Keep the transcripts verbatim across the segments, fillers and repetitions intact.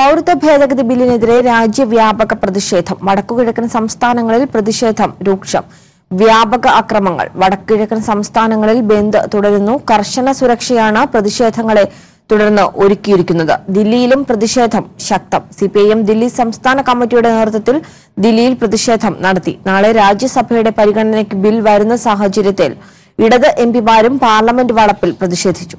പൗരത്വ ഭേദഗതി ബില്ലിനെതിരെ രാജ്യവ്യാപക പ്രതിഷേധം. വടക്കുകിഴക്കൻ സംസ്ഥാനങ്ങളിൽ പ്രതിഷേധം രൂക്ഷം. വ്യാപക അക്രമങ്ങൾ. വടക്കുകിഴക്കൻ സംസ്ഥാനങ്ങളിൽ ബന്ദ് തുടരുന്നു. കർശന സുരക്ഷയാണ് പ്രതിഷേധങ്ങളെ തുടർന്ന് ഒരുക്കിയിരിക്കുന്നത്. ദില്ലിയിലും പ്രതിഷേധം ശക്തം. സിപിഐഎം ദില്ലി സംസ്ഥാന കമ്മിറ്റിയുടെ നേതൃത്വത്തിൽ ദില്ലിയിൽ പ്രതിഷേധം നടത്തി. നാളെ രാജ്യസഭയുടെ പരിഗണനയ്ക്ക് ബിൽ വരുന്ന സാഹചര്യത്തിൽ ഇടത് എംപിമാരും പാർലമെന്റ് വളപ്പിൽ പ്രതിഷേധിച്ചു.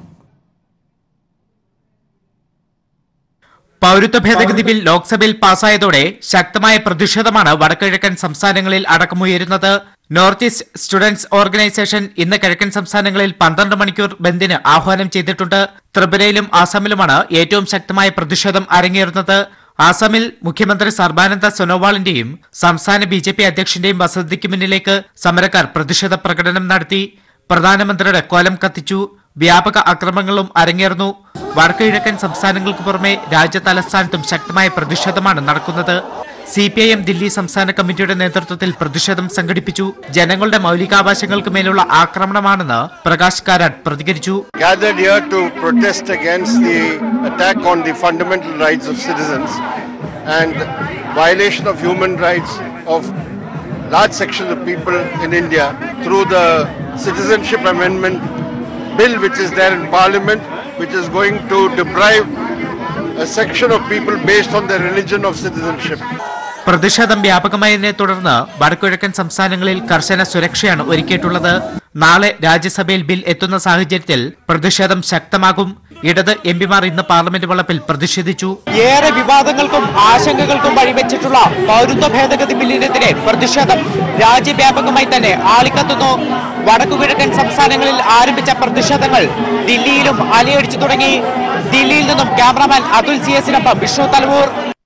പൗരത്വ ഭേദഗതി ബിൽ ലോക്സഭയിൽ പാസായതോടെ ശക്തമായ പ്രതിഷേധമാണ് വടക്കുകിഴക്കൻ സംസ്ഥാനങ്ങളിൽ അടക്കമുയരുന്നത്. നോർത്ത് ഈസ്റ്റ് സ്റ്റുഡന്റ്സ് ഓർഗനൈസേഷൻ ഇന്ന് കിഴക്കൻ സംസ്ഥാനങ്ങളിൽ പന്ത്രണ്ട് മണിക്കൂർ ബന്ദിന് ആഹ്വാനം ചെയ്തിട്ടുണ്ട്. ത്രിപുരയിലും ആസാമിലുമാണ് ഏറ്റവും ശക്തമായ പ്രതിഷേധം അരങ്ങേറുന്നത്. ആസാമിൽ മുഖ്യമന്ത്രി സർബാനന്ദ സോനോവാളിന്റെയും സംസ്ഥാന ബി ജെ പി അധ്യക്ഷന്റെയും വസതിക്ക് മുന്നിലേക്ക് സമരക്കാർ പ്രതിഷേധ പ്രകടനം നടത്തി. പ്രധാനമന്ത്രിയുടെ കോലം കത്തിച്ചു. വ്യാപക അക്രമങ്ങളും അരങ്ങേറുന്നു. വടക്കുകിഴക്കൻ സംസ്ഥാനങ്ങൾക്ക് പുറമെ രാജ്യ തലസ്ഥാനത്തും ശക്തമായ പ്രതിഷേധമാണ് നടക്കുന്നത്. C P I M Delhi സംസ്ഥാന കമ്മിറ്റിയുടെ നേതൃത്വത്തിൽ പ്രതിഷേധം സംഘടിപ്പിച്ചു. ജനങ്ങളുടെ മൗലികാവകാശങ്ങൾക്ക് മേലുള്ള ആക്രമണമാണെന്ന് പ്രകാശ് കാരാട്ട് പ്രതികരിച്ചു. Gathered here to protest against the attack on the fundamental rights of citizens and violation of human rights of large sections of people in India through the citizenship amendment bill which is there in Parliament, which is going to deprive a section of people based on their religion of citizenship. പ്രതിഷേധം വ്യാപകമായതിനെ തുടർന്ന് വടക്കുകിഴക്കൻ സംസ്ഥാനങ്ങളിൽ കർശന സുരക്ഷയാണ് ഒരുക്കിയിട്ടുള്ളത്. നാളെ രാജ്യസഭയിൽ bill എത്തുന്ന സാഹചര്യത്തിൽ പ്രതിഷേധം ശക്തമാകും. ഇടത് എംപിമാർ ഇന്ന് പാർലമെന്റ് വളപ്പിൽ പ്രതിഷേധിച്ചു. ഏറെ വിവാദങ്ങൾക്കും ആശങ്കകൾക്കും വഴിവെച്ചിട്ടുള്ള പൗരത്വ ഭേദഗതി ബില്ലിനെതിരെ പ്രതിഷേധം രാജ്യവ്യാപകമായി തന്നെ ആളിക്കത്തുന്നു. വടക്കുകിഴക്കൻ സംസ്ഥാനങ്ങളിൽ ആരംഭിച്ച പ്രതിഷേധങ്ങൾ ദില്ലിയിലും അലയടിച്ചു തുടങ്ങി. ദില്ലിയിൽ നിന്നും ക്യാമറാമാൻ അതുൽ സി എസിനൊപ്പം വിഷ്ണു തലവൂർ.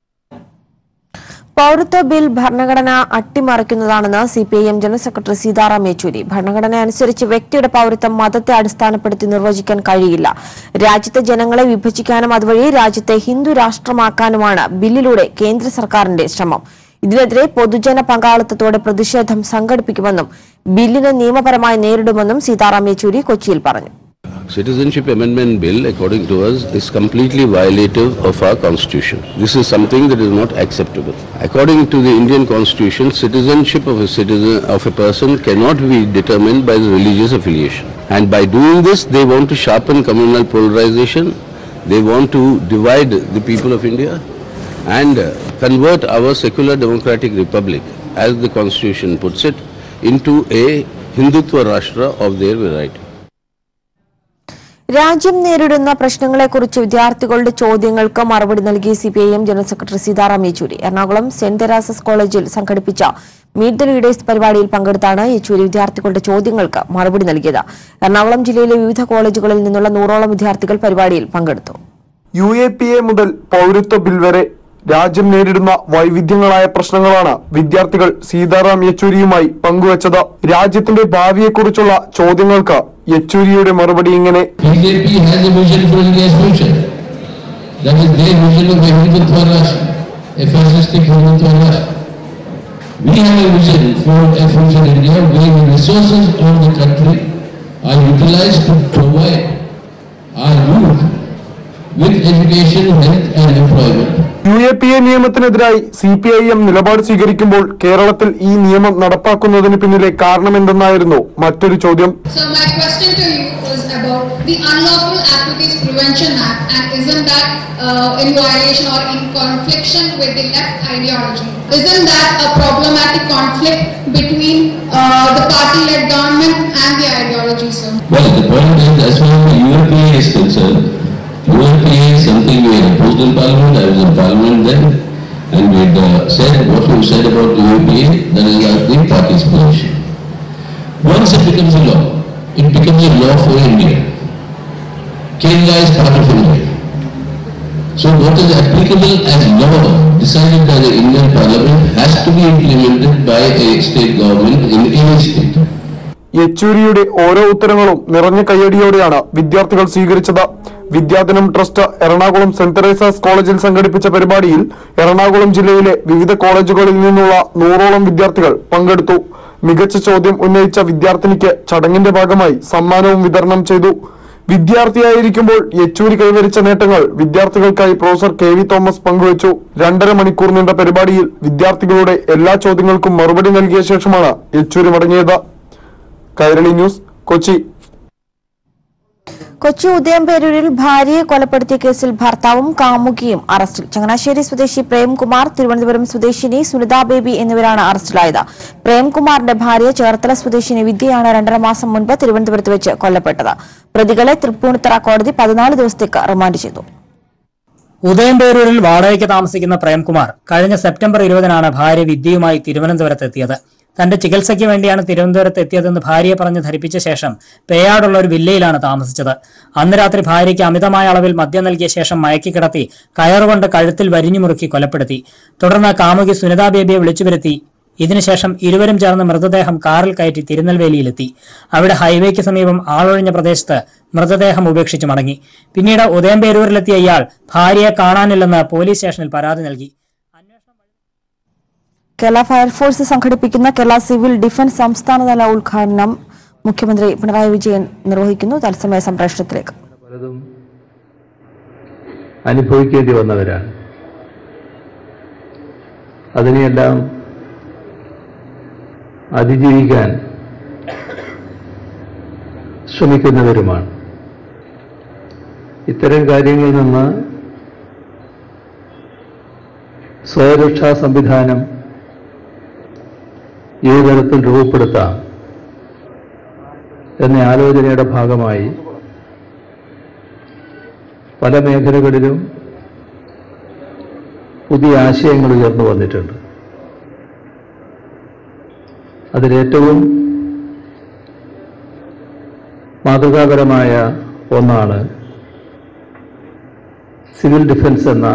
പൗരത്വ ബിൽ ഭരണഘടന അട്ടിമറിക്കുന്നതാണെന്ന് C P I M general secretary Sitaram Yechury. ഭരണഘടന അനുസരിച്ച് വ്യക്തിയുടെ പൗരത്വം മതത്തെ അടിസ്ഥാനപ്പെടുത്തി നിർവചിക്കാൻ കഴിയില്ല. രാജ്യത്തെ ജനങ്ങളെ വിഭജിക്കാനും അതുവഴി രാജ്യത്തെ ഹിന്ദു രാഷ്ട്രമാക്കാനുമാണ് ബില്ലിലൂടെ കേന്ദ്ര സർക്കാരിന്റെ ശ്രമം. ഇതിനെതിരെ പൊതുജന പങ്കാളിത്തത്തോടെ പ്രതിഷേധം സംഘടിപ്പിക്കുമെന്നും ബില്ലിനെ നിയമപരമായി നേരിടുമെന്നും സീതാറാം യെച്ചൂരി കൊച്ചിയിൽ പറഞ്ഞു. Citizenship Amendment Bill, according to us, is completely violative of our Constitution. This is something that is not acceptable. According to the Indian Constitution, citizenship of a citizen of a person cannot be determined by the religious affiliation. And by doing this, they want to sharpen communal polarization. They want to divide the people of India and convert our secular democratic republic, as the Constitution puts it, into a Hindutva Rashtra of their variety. രാജ്യം നേരിടുന്ന പ്രശ്നങ്ങളെക്കുറിച്ച് വിദ്യാർത്ഥികളുടെ ചോദ്യങ്ങൾക്ക് മറുപടി നൽകി C P I M general secretary Sitaram Yechury. Ernakulam സെന്റ് Teresa's കോളേജിൽ സംഘടിപ്പിച്ച മീറ്റ് ദ ലീഡേഴ്സ് പരിപാടിയിൽ പങ്കെടുത്താണ് യെച്ചൂരി വിദ്യാർത്ഥികളുടെ ചോദ്യങ്ങൾക്ക് മറുപടി നൽകിയത്. എറണാകുളം ജില്ലയിലെ വിവിധ കോളേജുകളിൽ നിന്നുള്ള നൂറോളം വിദ്യാർത്ഥികൾ പരിപാടിയിൽ പങ്കെടുത്തു. യു എ പി എ മുതൽ പൗരത്വ ബിൽ വരെ രാജ്യം നേരിടുന്ന വൈവിധ്യങ്ങളായ പ്രശ്നങ്ങളാണ് വിദ്യാർത്ഥികൾ സീതാറാം യെച്ചൂരിയുമായി പങ്കുവച്ചത്. രാജ്യത്തിന്റെ ഭാവിയെക്കുറിച്ചുള്ള ചോദ്യങ്ങൾക്ക് യെച്ചൂരിയുടെ മറുപടി ഇങ്ങനെ: യു എ പി എ നിയമത്തിനെതിരായി സി പി ഐ എം നിലപാട് സ്വീകരിക്കുമ്പോൾ കേരളത്തിൽ ഈ നിയമം നടപ്പാക്കുന്നതിന് പിന്നിലെ കാരണമെന്തെന്നായിരുന്നു മറ്റൊരു ചോദ്യം. Isn't that a problematic conflict between uh, the party-led government and the ideology, sir? Well, the point is, as far as the U A P A is concerned, U A P A is something we had opposed in Parliament. I was in Parliament then, and we had uh, said what we said about the U A P A. That is our the party's position. Once it becomes a law, it becomes a law for India. Kerala is part of India. So what is applicable as law decided by the Indian Parliament has to be implemented by a state government in any state. യെച്ചൂരിയുടെ ഓരോ ഉത്തരങ്ങളും നിറഞ്ഞ കയ്യടിയോടെയാണ് വിദ്യാർത്ഥികൾ സ്വീകരിച്ചത്. വിദ്യാദിനം trust Ernakulam സെന്റ് Teresa's കോളേജിൽ സംഘടിപ്പിച്ച പരിപാടിയിൽ എറണാകുളം ജില്ലയിലെ വിവിധ കോളേജുകളിൽ നിന്നുള്ള നൂറോളം വിദ്യാർത്ഥികൾ പങ്കെടുത്തു. മികച്ച ചോദ്യം ഉന്നയിച്ച വിദ്യാർത്ഥിനിക്ക് ചടങ്ങിന്റെ ഭാഗമായി സമ്മാനവും വിതരണം ചെയ്തു. വിദ്യാർത്ഥിയായിരിക്കുമ്പോൾ യെച്ചൂരി കൈവരിച്ച നേട്ടങ്ങൾ വിദ്യാർത്ഥികൾക്കായി പ്രൊഫസർ കെ വി തോമസ് പങ്കുവച്ചു. രണ്ടര മണിക്കൂർ നീണ്ട പരിപാടിയിൽ വിദ്യാർത്ഥികളുടെ എല്ലാ ചോദ്യങ്ങൾക്കും മറുപടി നൽകിയ ശേഷമാണ് യെച്ചൂരി മടങ്ങിയത്. കൈരളി ന്യൂസ്, കൊച്ചി. കൊച്ചി ഉദയംപേരൂരിൽ ഭാര്യയെ കൊലപ്പെടുത്തിയ കേസിൽ ഭർത്താവും കാമുകിയും അറസ്റ്റിൽ. ചങ്ങനാശ്ശേരി സ്വദേശി പ്രേംകുമാർ, തിരുവനന്തപുരം സ്വദേശിനി സുനിതാ ബേബി എന്നിവരാണ് അറസ്റ്റിലായത്. പ്രേംകുമാറിന്റെ ഭാര്യ ചേർത്തല സ്വദേശിനി വിദ്യയാണ് രണ്ടര മാസം മുൻപ് തിരുവനന്തപുരത്ത് വെച്ച് കൊല്ലപ്പെട്ടത്. പ്രതികളെ തൃപ്പൂണിത്തറ കോടതി പതിനാല് ദിവസത്തേക്ക് റിമാൻഡ് ചെയ്തു. ഉദയംപേരൂരിൽ വാടകയ്ക്ക് താമസിക്കുന്ന പ്രേംകുമാർ കഴിഞ്ഞ സെപ്റ്റംബർ ഇരുപതിനാണ് ഭാര്യ വിദ്യയുമായി തിരുവനന്തപുരത്ത് എത്തിയത്. തന്റെ ചികിത്സയ്ക്ക് വേണ്ടിയാണ് തിരുവനന്തപുരത്ത് എത്തിയതെന്ന് ഭാര്യയെ പറഞ്ഞ് ധരിപ്പിച്ച ശേഷം പേയാടുള്ള ഒരു വില്ലയിലാണ് താമസിച്ചത്. അന്ന് രാത്രി ഭാര്യയ്ക്ക് അമിതമായ അളവിൽ മദ്യം നൽകിയ ശേഷം മയക്കി കിടത്തി കയറുകൊണ്ട് കഴുത്തിൽ വരിഞ്ഞു മുറുക്കി കൊലപ്പെടുത്തി. തുടർന്ന് കാമുകി സുനിതാ ബേബിയെ വിളിച്ചുവരുത്തി. ഇതിനുശേഷം ഇരുവരും ചേർന്ന് മൃതദേഹം കാറിൽ കയറ്റി തിരുനെൽവേലിയിലെത്തി. അവിടെ ഹൈവേക്ക് സമീപം ആളൊഴിഞ്ഞ പ്രദേശത്ത് മൃതദേഹം ഉപേക്ഷിച്ച് മടങ്ങി. പിന്നീട് ഉദയംപേരൂരിലെത്തിയ ഇയാൾ ഭാര്യയെ കാണാനില്ലെന്ന് പോലീസ് സ്റ്റേഷനിൽ പരാതി നൽകി. കേരള ഫയർഫോഴ്സ് സംഘടിപ്പിക്കുന്ന കേരള സിവിൽ ഡിഫൻസ് സംസ്ഥാനതല ഉദ്ഘാടനം മുഖ്യമന്ത്രി പിണറായി വിജയൻ നിർവഹിക്കുന്നു. തത്സമയ സംപ്രേഷണത്തിലേക്ക്. പലതും അനുഭവിക്കേണ്ടി വന്നവരാണ്. അതിനെയെല്ലാം അതിജീവിക്കാൻ ശ്രമിക്കുന്നവരുമാണ്. ഇത്തരം കാര്യങ്ങളിൽ നിന്ന് സ്വയരക്ഷാ സംവിധാനം ഏത് തരത്തിൽ രൂപപ്പെടുത്താം എന്ന ആലോചനയുടെ ഭാഗമായി പല മേഖലകളിലും പുതിയ ആശയങ്ങൾ ഉയർന്നു വന്നിട്ടുണ്ട്. അതിലേറ്റവും മാതൃകാപരമായ ഒന്നാണ് സിവിൽ ഡിഫൻസ് എന്ന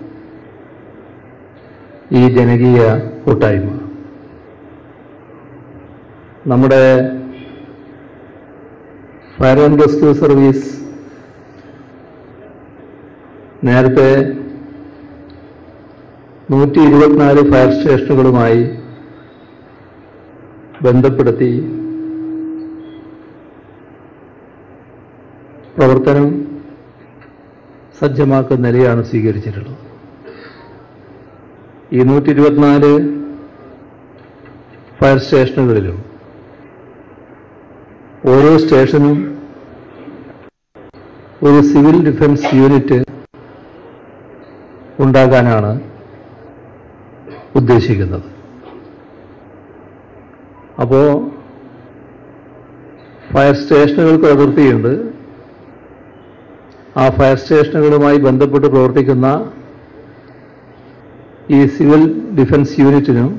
ഈ ജനകീയ കൂട്ടായ്മ. നമ്മുടെ ഫയർ ആൻഡ് റെസ്ക്യൂ സർവീസ് നേരത്തെ നൂറ്റി ഇരുപത്തിനാല് ഫയർ സ്റ്റേഷനുകളുമായി ബന്ധപ്പെടുത്തി പ്രവർത്തനം സജ്ജമാക്കുന്ന നിലയാണ് സ്വീകരിച്ചിട്ടുള്ളത്. ഈ നൂറ്റി ഇരുപത്തിനാല് ഫയർ സ്റ്റേഷനുകളിലും ഓരോ സ്റ്റേഷനും ഒരു സിവിൽ ഡിഫൻസ് യൂണിറ്റ് ഉണ്ടാകാനാണ് ഉദ്ദേശിക്കുന്നത്. അപ്പോൾ ഫയർ സ്റ്റേഷനുകൾക്ക് അതിർത്തിയുണ്ട്. ആ ഫയർ സ്റ്റേഷനുകളുമായി ബന്ധപ്പെട്ട് പ്രവർത്തിക്കുന്ന ഈ സിവിൽ ഡിഫൻസ് യൂണിറ്റിനും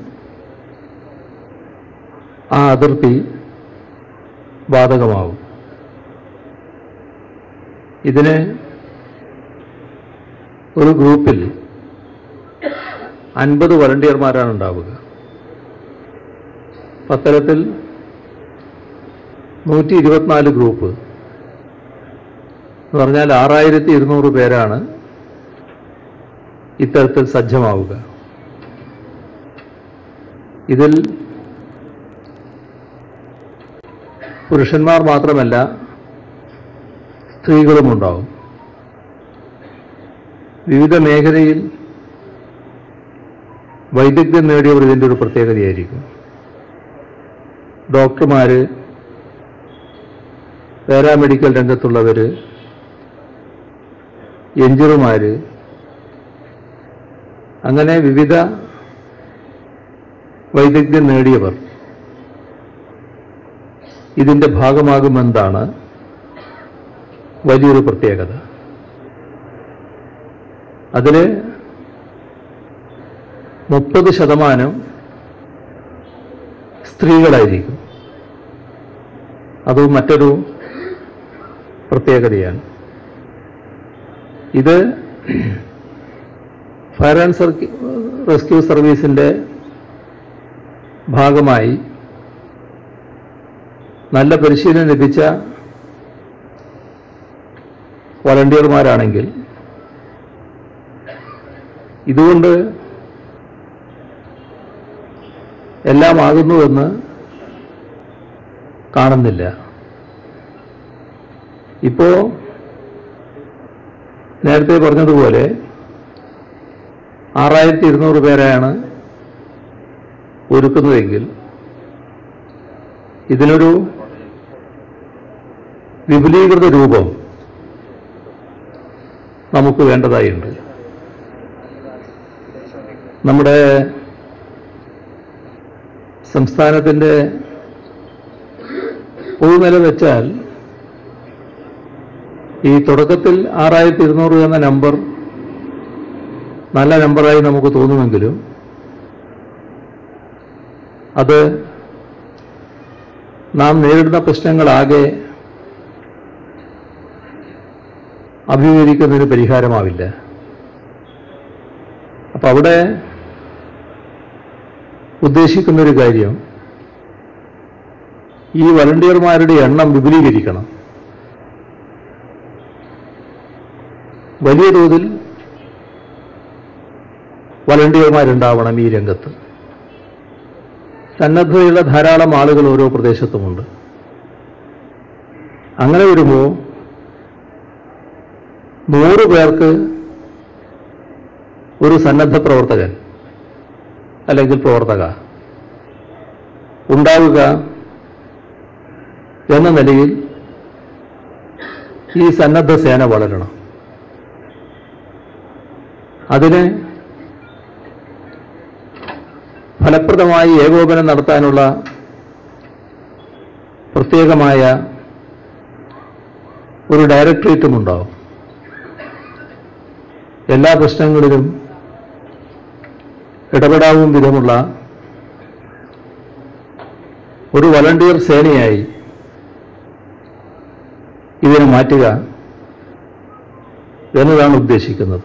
ആ അതിർത്തി ബാധകമാകും. ഇതിന് ഒരു ഗ്രൂപ്പിൽ അൻപത് വളണ്ടിയർമാരാണ് ഉണ്ടാവുക. അത്തരത്തിൽ നൂറ്റി ഇരുപത്തിനാല് ഗ്രൂപ്പ് എന്ന് പറഞ്ഞാൽ ആറായിരത്തി ഇരുന്നൂറ് പേരാണ് ഇത്തരത്തിൽ സജ്ജമാവുക. ഇതിൽ പുരുഷന്മാർ മാത്രമല്ല സ്ത്രീകളും ഉണ്ടാവും. വിവിധ മേഖലയിൽ വൈദഗ്ധ്യം നേടിയവർ ഇതിൻ്റെ ഒരു പ്രത്യേകതയായിരിക്കും. ഡോക്ടർമാർ, പാരാമെഡിക്കൽ രംഗത്തുള്ളവർ, എഞ്ചിനീയർമാർ, അങ്ങനെ വിവിധ വൈദഗ്ധ്യം നേടിയവർ ഇതിൻ്റെ ഭാഗമാകുമെന്നതാണ് വലിയൊരു പ്രത്യേകത. അതിൽ മുപ്പത് ശതമാനം സ്ത്രീകളായിരിക്കും. അതും മറ്റൊരു പ്രത്യേകതയാണ്. ഇത് ഫയർ ആൻഡ് റെസ്ക്യൂ സർവീസിൻ്റെ ഭാഗമായി നല്ല പരിശീലനം ലഭിച്ച വളണ്ടിയർമാരാണെങ്കിൽ ഇതുകൊണ്ട് എല്ലാം ആകുന്നുവെന്ന് കാണുന്നില്ല. ഇപ്പോൾ നേരത്തെ പറഞ്ഞതുപോലെ ആറായിരത്തി ഇരുന്നൂറ് പേരെയാണ് ഒരുക്കുന്നതെങ്കിൽ ഇതിനൊരു വിപുലീകൃത രൂപം നമുക്ക് വേണ്ടതായുണ്ട്. നമ്മുടെ സംസ്ഥാനത്തിൻ്റെ പൊതുനില വെച്ചാൽ ഈ തുടക്കത്തിൽ ആറായിരത്തി ഇരുന്നൂറ് എന്ന നമ്പർ നല്ല നമ്പറായി നമുക്ക് തോന്നുമെങ്കിലും അത് നാം നേരിടുന്ന പ്രശ്നങ്ങളാകെ അഭിമുഖീകരിക്കുന്നതിന് പരിഹാരമാവില്ല. അപ്പം അവിടെ ഉദ്ദേശിക്കുന്നൊരു കാര്യം ഈ വളണ്ടിയർമാരുടെ എണ്ണം വിപുലീകരിക്കണം. വലിയ തോതിൽ വളണ്ടിയർമാരുണ്ടാവണം ഈ രംഗത്ത്. സന്നദ്ധതയുള്ള ധാരാളം ആളുകൾ ഓരോ പ്രദേശത്തുമുണ്ട്. അങ്ങനെ വരുമ്പോൾ നൂറ് പേർക്ക് ഒരു സന്നദ്ധ പ്രവർത്തകൻ അല്ലെങ്കിൽ പ്രവർത്തക ഉണ്ടാവുക എന്ന നിലയിൽ ഈ സന്നദ്ധ സേന വളരണം. അതിന് ഫലപ്രദമായി ഏകോപനം നടത്താനുള്ള പ്രത്യേകമായ ഒരു ഡയറക്ടറേറ്റും ഉണ്ടാവും. എല്ലാ പ്രശ്നങ്ങളിലും ഇടപെടാവും വിധമുള്ള ഒരു വളണ്ടിയർ സേനയായി ഇതിനെ മാറ്റുക എന്നതാണ് ഉദ്ദേശിക്കുന്നത്.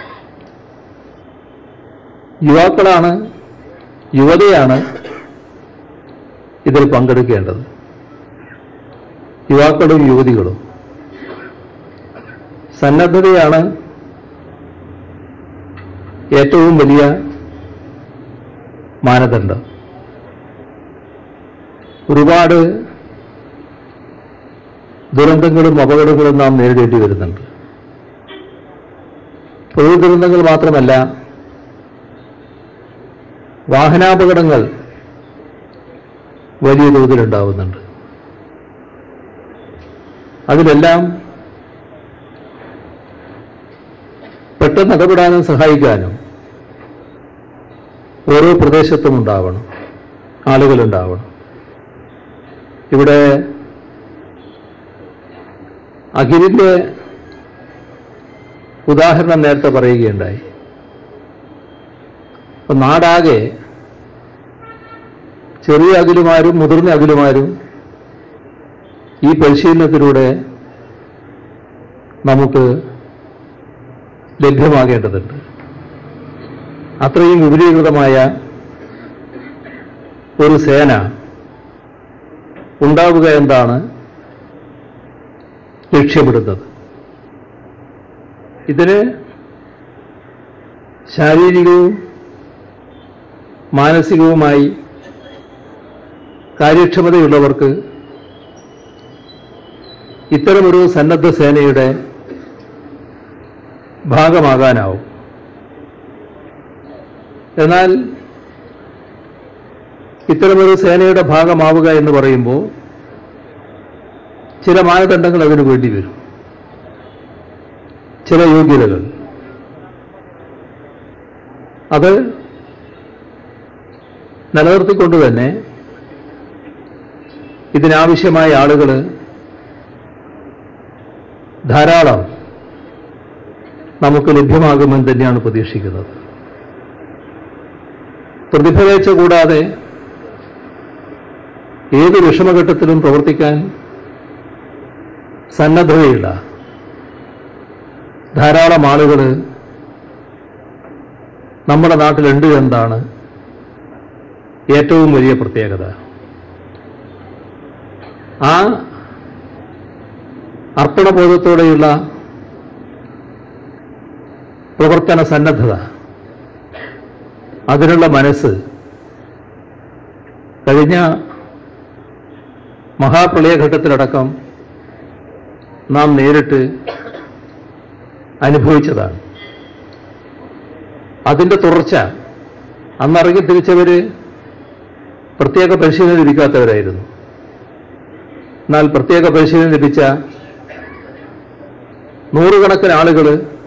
യുവാക്കളാണ്, യുവതയാണ് ഇതിൽ പങ്കെടുക്കേണ്ടത്. യുവാക്കളും യുവതികളും. സന്നദ്ധതയാണ് ഏറ്റവും വലിയ മാനദണ്ഡം. ഒരുപാട് ദുരന്തങ്ങളും അപകടങ്ങളും നാം നേരിടേണ്ടി വരുന്നുണ്ട്. പ്രകൃതി ദുരന്തങ്ങൾ മാത്രമല്ല, വാഹനാപകടങ്ങൾ വലിയ തോതിലുണ്ടാവുന്നുണ്ട്. അതിലെല്ലാം പെട്ടെന്ന് ഇടപെടാനും സഹായിക്കാനും ഓരോ പ്രദേശത്തും ഉണ്ടാവണം, ആളുകളുണ്ടാവണം. ഇവിടെ അഖിലിന്റെ ഉദാഹരണം നേരത്തെ പറയുകയുണ്ടായി. അപ്പം നാടാകെ ചെറിയ അഖിലുമാരും മുതിർന്ന അഖിലുമാരും ഈ പരിശീലനത്തിലൂടെ നമുക്ക് ലഭ്യമാകേണ്ടതുണ്ട്. അത്രയും വിപുലീകൃതമായ ഒരു സേന ഉണ്ടാവുക എന്താണ് ലക്ഷ്യമിടുന്നത്. ഇതിന് ശാരീരികവും മാനസികവുമായി കാര്യക്ഷമതയുള്ളവർക്ക് ഇത്തരമൊരു സന്നദ്ധ സേനയുടെ ഭാഗമാകാനാവും. എന്നാൽ ഇത്തരമൊരു സേനയുടെ ഭാഗമാവുക എന്ന് പറയുമ്പോൾ ചില മാനദണ്ഡങ്ങൾ അതിനു വേണ്ടി വരും, ചില യോഗ്യതകൾ. അത് നിലനിർത്തിക്കൊണ്ട് തന്നെ ഇതിനാവശ്യമായ ആളുകൾ ധാരാളം നമുക്ക് ലഭ്യമാകുമെന്ന് തന്നെയാണ് പ്രതീക്ഷിക്കുന്നത്. പ്രതിഫലേച്ഛ കൂടാതെ ഏത് വിഷമഘട്ടത്തിലും പ്രവർത്തിക്കാൻ സന്നദ്ധതയുള്ള ധാരാളം ആളുകൾ നമ്മുടെ നാട്ടിലുണ്ട് എന്നതാണ് ഏറ്റവും വലിയ പ്രത്യേകത. ആ അർപ്പണബോധത്തോടെയുള്ള പ്രവർത്തന സന്നദ്ധത, അതിനുള്ള മനസ്സ് കഴിഞ്ഞ മഹാപ്രളയഘട്ടത്തിലടക്കം നാം നേരിട്ട് അനുഭവിച്ചതാണ്. അതിൻ്റെ തുടർച്ച അന്നിറങ്ങി തിരിച്ചവർ പ്രത്യേക പരിശീലനം ലഭിക്കാത്തവരായിരുന്നു. എന്നാൽ പ്രത്യേക പരിശീലനം ലഭിച്ച നൂറുകണക്കിന് ആളുകൾ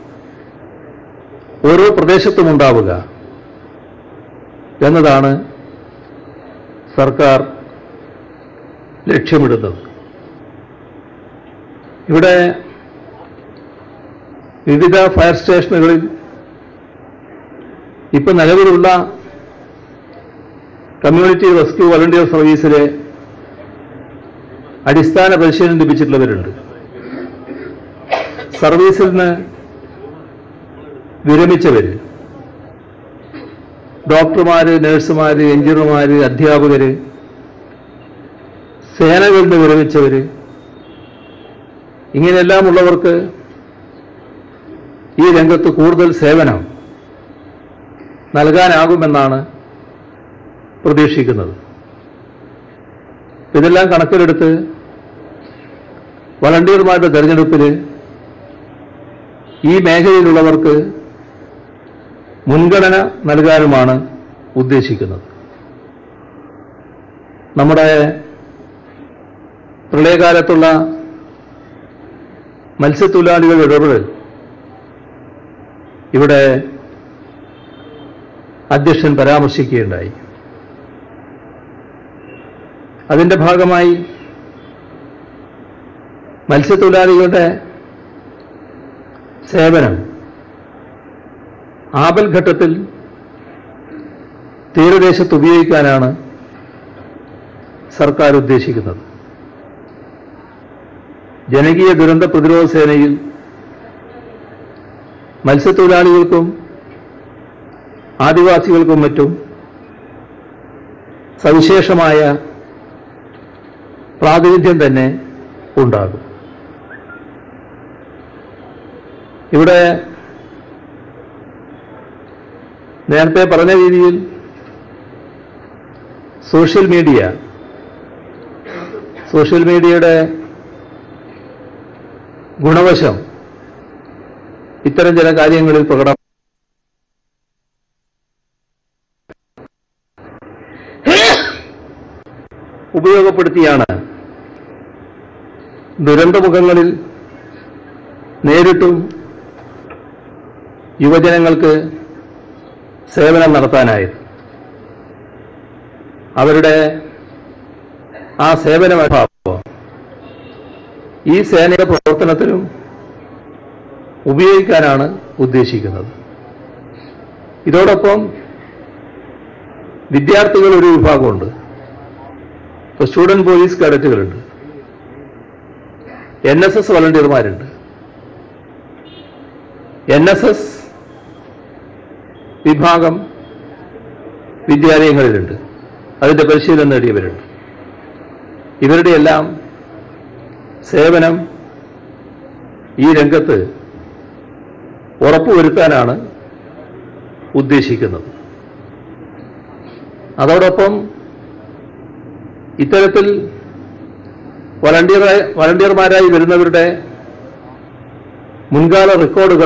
ഓരോ പ്രദേശത്തും ഉണ്ടാവുക എന്നതാണ് സർക്കാർ ലക്ഷ്യമിടുന്നത്. ഇവിടെ വിവിധ ഫയർ സ്റ്റേഷനുകളിൽ ഇപ്പം നിലവിലുള്ള കമ്മ്യൂണിറ്റി റെസ്ക്യൂ വളണ്ടിയർ സർവീസിലെ അടിസ്ഥാന പരിശീലനം ലഭിച്ചിട്ടുള്ളവരുണ്ട്. സർവീസിൽ നിന്ന് വിരമിച്ചവർ, ഡോക്ടർമാര്, നഴ്സുമാര്, എഞ്ചിനീയർമാര്, അധ്യാപകര്, സേനകളിൽ നിന്ന് വിരമിച്ചവർ, ഇങ്ങനെയെല്ലാം ഉള്ളവർക്ക് ഈ രംഗത്ത് കൂടുതൽ സേവനം നൽകാനാകുമെന്നാണ് പ്രതീക്ഷിക്കുന്നത്. ഇതെല്ലാം കണക്കിലെടുത്ത് വളണ്ടിയർമാരുടെ തെരഞ്ഞെടുപ്പിൽ ഈ മേഖലയിലുള്ളവർക്ക് മുൻഗണന നൽകാനുമാണ് ഉദ്ദേശിക്കുന്നത്. നമ്മുടെ പ്രളയകാലത്തുള്ള മത്സ്യത്തൊഴിലാളികളുടെ ഇടപെടൽ ഇവിടെ അധ്യക്ഷൻ പരാമർശിക്കുകയുണ്ടായി. അതിൻ്റെ ഭാഗമായി മത്സ്യത്തൊഴിലാളികളുടെ സേവനം ആപൽഘട്ടത്തിൽ തീരദേശത്ത് ഉപയോഗിക്കാനാണ് സർക്കാർ ഉദ്ദേശിക്കുന്നത്. ജനകീയ ദുരന്ത പ്രതിരോധ സേനയിൽ മത്സ്യത്തൊഴിലാളികൾക്കും ആദിവാസികൾക്കും മറ്റും സവിശേഷമായ പ്രാതിനിധ്യം തന്നെ ഉണ്ടാകും. ഇവിടെ നേരത്തെ പറഞ്ഞ രീതിയിൽ സോഷ്യൽ മീഡിയ സോഷ്യൽ മീഡിയയുടെ ഗുണവശം ഇത്തരം ചില കാര്യങ്ങളിൽ പ്രകടം ഉപയോഗപ്പെടുത്തിയാണ് ദുരന്തമുഖങ്ങളിൽ നേരിട്ടും യുവജനങ്ങൾക്ക് സേവനം നടത്താനായത്. അവരുടെ ആ സേവന മനോഭാവം ഈ സേനയുടെ പ്രവർത്തനത്തിലും ഉപയോഗിക്കാനാണ് ഉദ്ദേശിക്കുന്നത്. ഇതോടൊപ്പം വിദ്യാർത്ഥികൾ ഒരു വിഭാഗമുണ്ട്. ഇപ്പോൾ സ്റ്റുഡന്റ് പോലീസ് കേഡറ്റുകളുണ്ട്, എൻ എസ് എസ് വളണ്ടിയർമാരുണ്ട്. എൻ എസ് എസ് വിഭാഗം വിദ്യാലയങ്ങളിലുണ്ട്, അതിൻ്റെ പരിശീലനം നേടിയവരുണ്ട്. ഇവരുടെ എല്ലാം സേവനം ഈ രംഗത്ത് ഉറപ്പുവരുത്താനാണ് ഉദ്ദേശിക്കുന്നത്. അതോടൊപ്പം ഇത്തരത്തിൽ വളണ്ടിയറായി വളണ്ടിയർമാരായി വരുന്നവരുടെ മുൻകാല റെക്കോർഡുകൾ,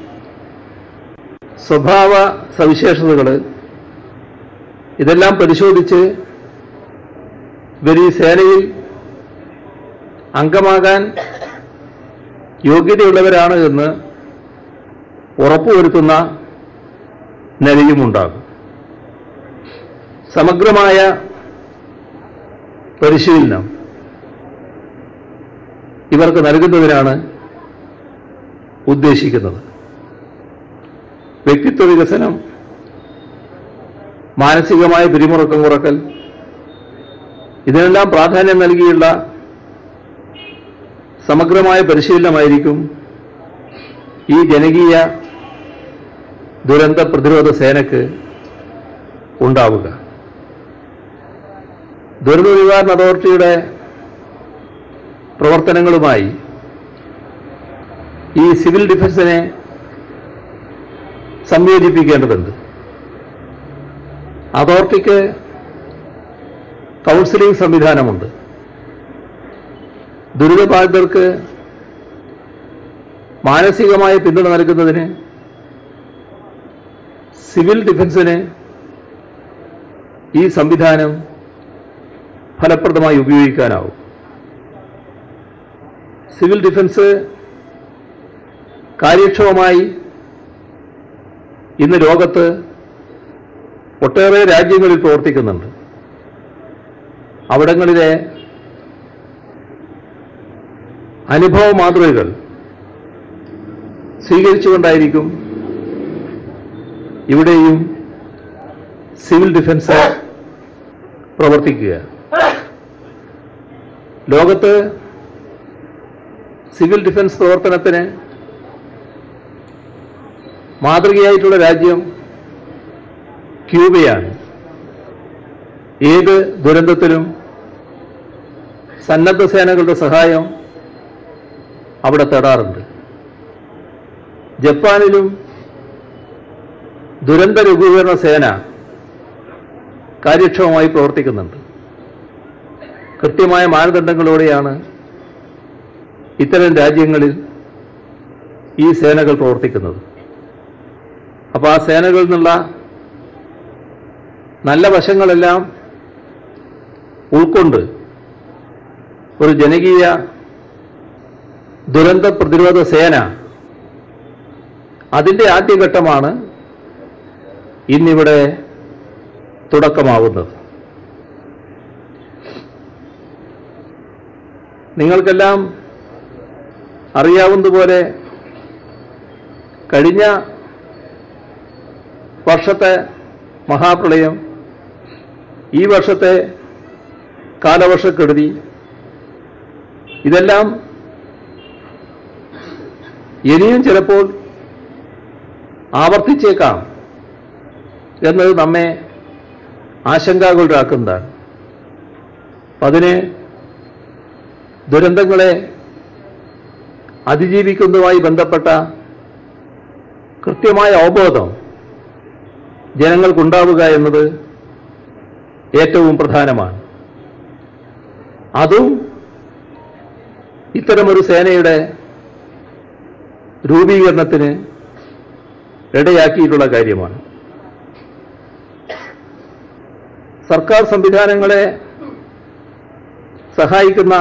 സ്വഭാവ സവിശേഷതകൾ ഇതെല്ലാം പരിശോധിച്ച് ഇവർ ഈ സേനയിൽ അംഗമാകാൻ യോഗ്യതയുള്ളവരാണ് എന്ന് ഉറപ്പുവരുത്തുന്ന നിലയുമുണ്ടാകും. സമഗ്രമായ പരിശീലനം ഇവർക്ക് നൽകുന്നതിനാണ് ഉദ്ദേശിക്കുന്നത്. വ്യക്തിത്വ വികസനം, മാനസികമായ പിരിമുറുക്കം കുറക്കൽ, ഇതിനെല്ലാം പ്രാധാന്യം നൽകിയുള്ള സമഗ്രമായ പരിശീലനമായിരിക്കും ഈ ജനകീയ ദുരന്ത പ്രതിരോധ സേനയ്ക്ക് ഉണ്ടാവുക. ദുരന്ത നിവാരണ അതോറിറ്റിയുടെ പ്രവർത്തനങ്ങളുമായി ഈ സിവിൽ ഡിഫൻസിനെ സംയോജിപ്പിക്കേണ്ടതുണ്ട്. അതോറിറ്റിക്ക് കൗൺസിലിംഗ് സംവിധാനമുണ്ട്. ദുരിതബാധിതർക്ക് മാനസികമായ പിന്തുണ നൽകുന്നതിന് സിവിൽ ഡിഫൻസിന് ഈ സംവിധാനം ഫലപ്രദമായി ഉപയോഗിക്കാനാവും. സിവിൽ ഡിഫൻസ് കാര്യക്ഷമമായി ഇന്ന് ലോകത്ത് ഒട്ടേറെ രാജ്യങ്ങളിൽ പ്രവർത്തിക്കുന്നുണ്ട്. അവിടങ്ങളിലെ അനുഭവ മാതൃകകൾ സ്വീകരിച്ചുകൊണ്ടായിരിക്കും ഇവിടെയും സിവിൽ ഡിഫൻസ് പ്രവർത്തിക്കുക. ലോകത്ത് സിവിൽ ഡിഫൻസ് പ്രവർത്തനത്തിന് മാതൃകയായിട്ടുള്ള രാജ്യം ക്യൂബയാണ്. ഏത് ദുരന്തത്തിലും സന്നദ്ധ സേനകളുടെ സഹായം അവിടെ തേടാറുണ്ട്. ജപ്പാനിലും ദുരന്ത ലഘൂകരണ സേന കാര്യക്ഷമമായി പ്രവർത്തിക്കുന്നുണ്ട്. കൃത്യമായ മാനദണ്ഡങ്ങളോടെയാണ് ഇത്തരം രാജ്യങ്ങളിൽ ഈ സേനകൾ പ്രവർത്തിക്കുന്നത്. അപ്പോൾ ആ സേനകളിൽ നിന്നുള്ള നല്ല വശങ്ങളെല്ലാം ഉൾക്കൊണ്ട് ഒരു ജനകീയ ദുരന്ത പ്രതിരോധ സേന, അതിൻ്റെ ആദ്യഘട്ടമാണ് ഇന്നിവിടെ തുടക്കമാവുന്നത്. നിങ്ങൾക്കെല്ലാം അറിയാവുന്നതുപോലെ കഴിഞ്ഞ വർഷത്തെ മഹാപ്രളയം, ഈ വർഷത്തെ കാലവർഷക്കെടുതി, ഇതെല്ലാം ഇനിയും ചിലപ്പോൾ ആവർത്തിച്ചേക്കാം എന്നത് നമ്മെ ആശങ്കാകുലരാക്കുന്നതാണ്. അതിന് ദുരന്തങ്ങളെ അതിജീവിക്കുന്നതുമായി ബന്ധപ്പെട്ട കൃത്യമായ അവബോധം ജനങ്ങൾക്കുണ്ടാവുക എന്നത് ഏറ്റവും പ്രധാനമാണ്. അതും ഇത്തരമൊരു സേനയുടെ രൂപീകരണത്തിന് ഇടയാക്കിയിട്ടുള്ള കാര്യമാണ്. സർക്കാർ സംവിധാനങ്ങളെ സഹായിക്കുന്ന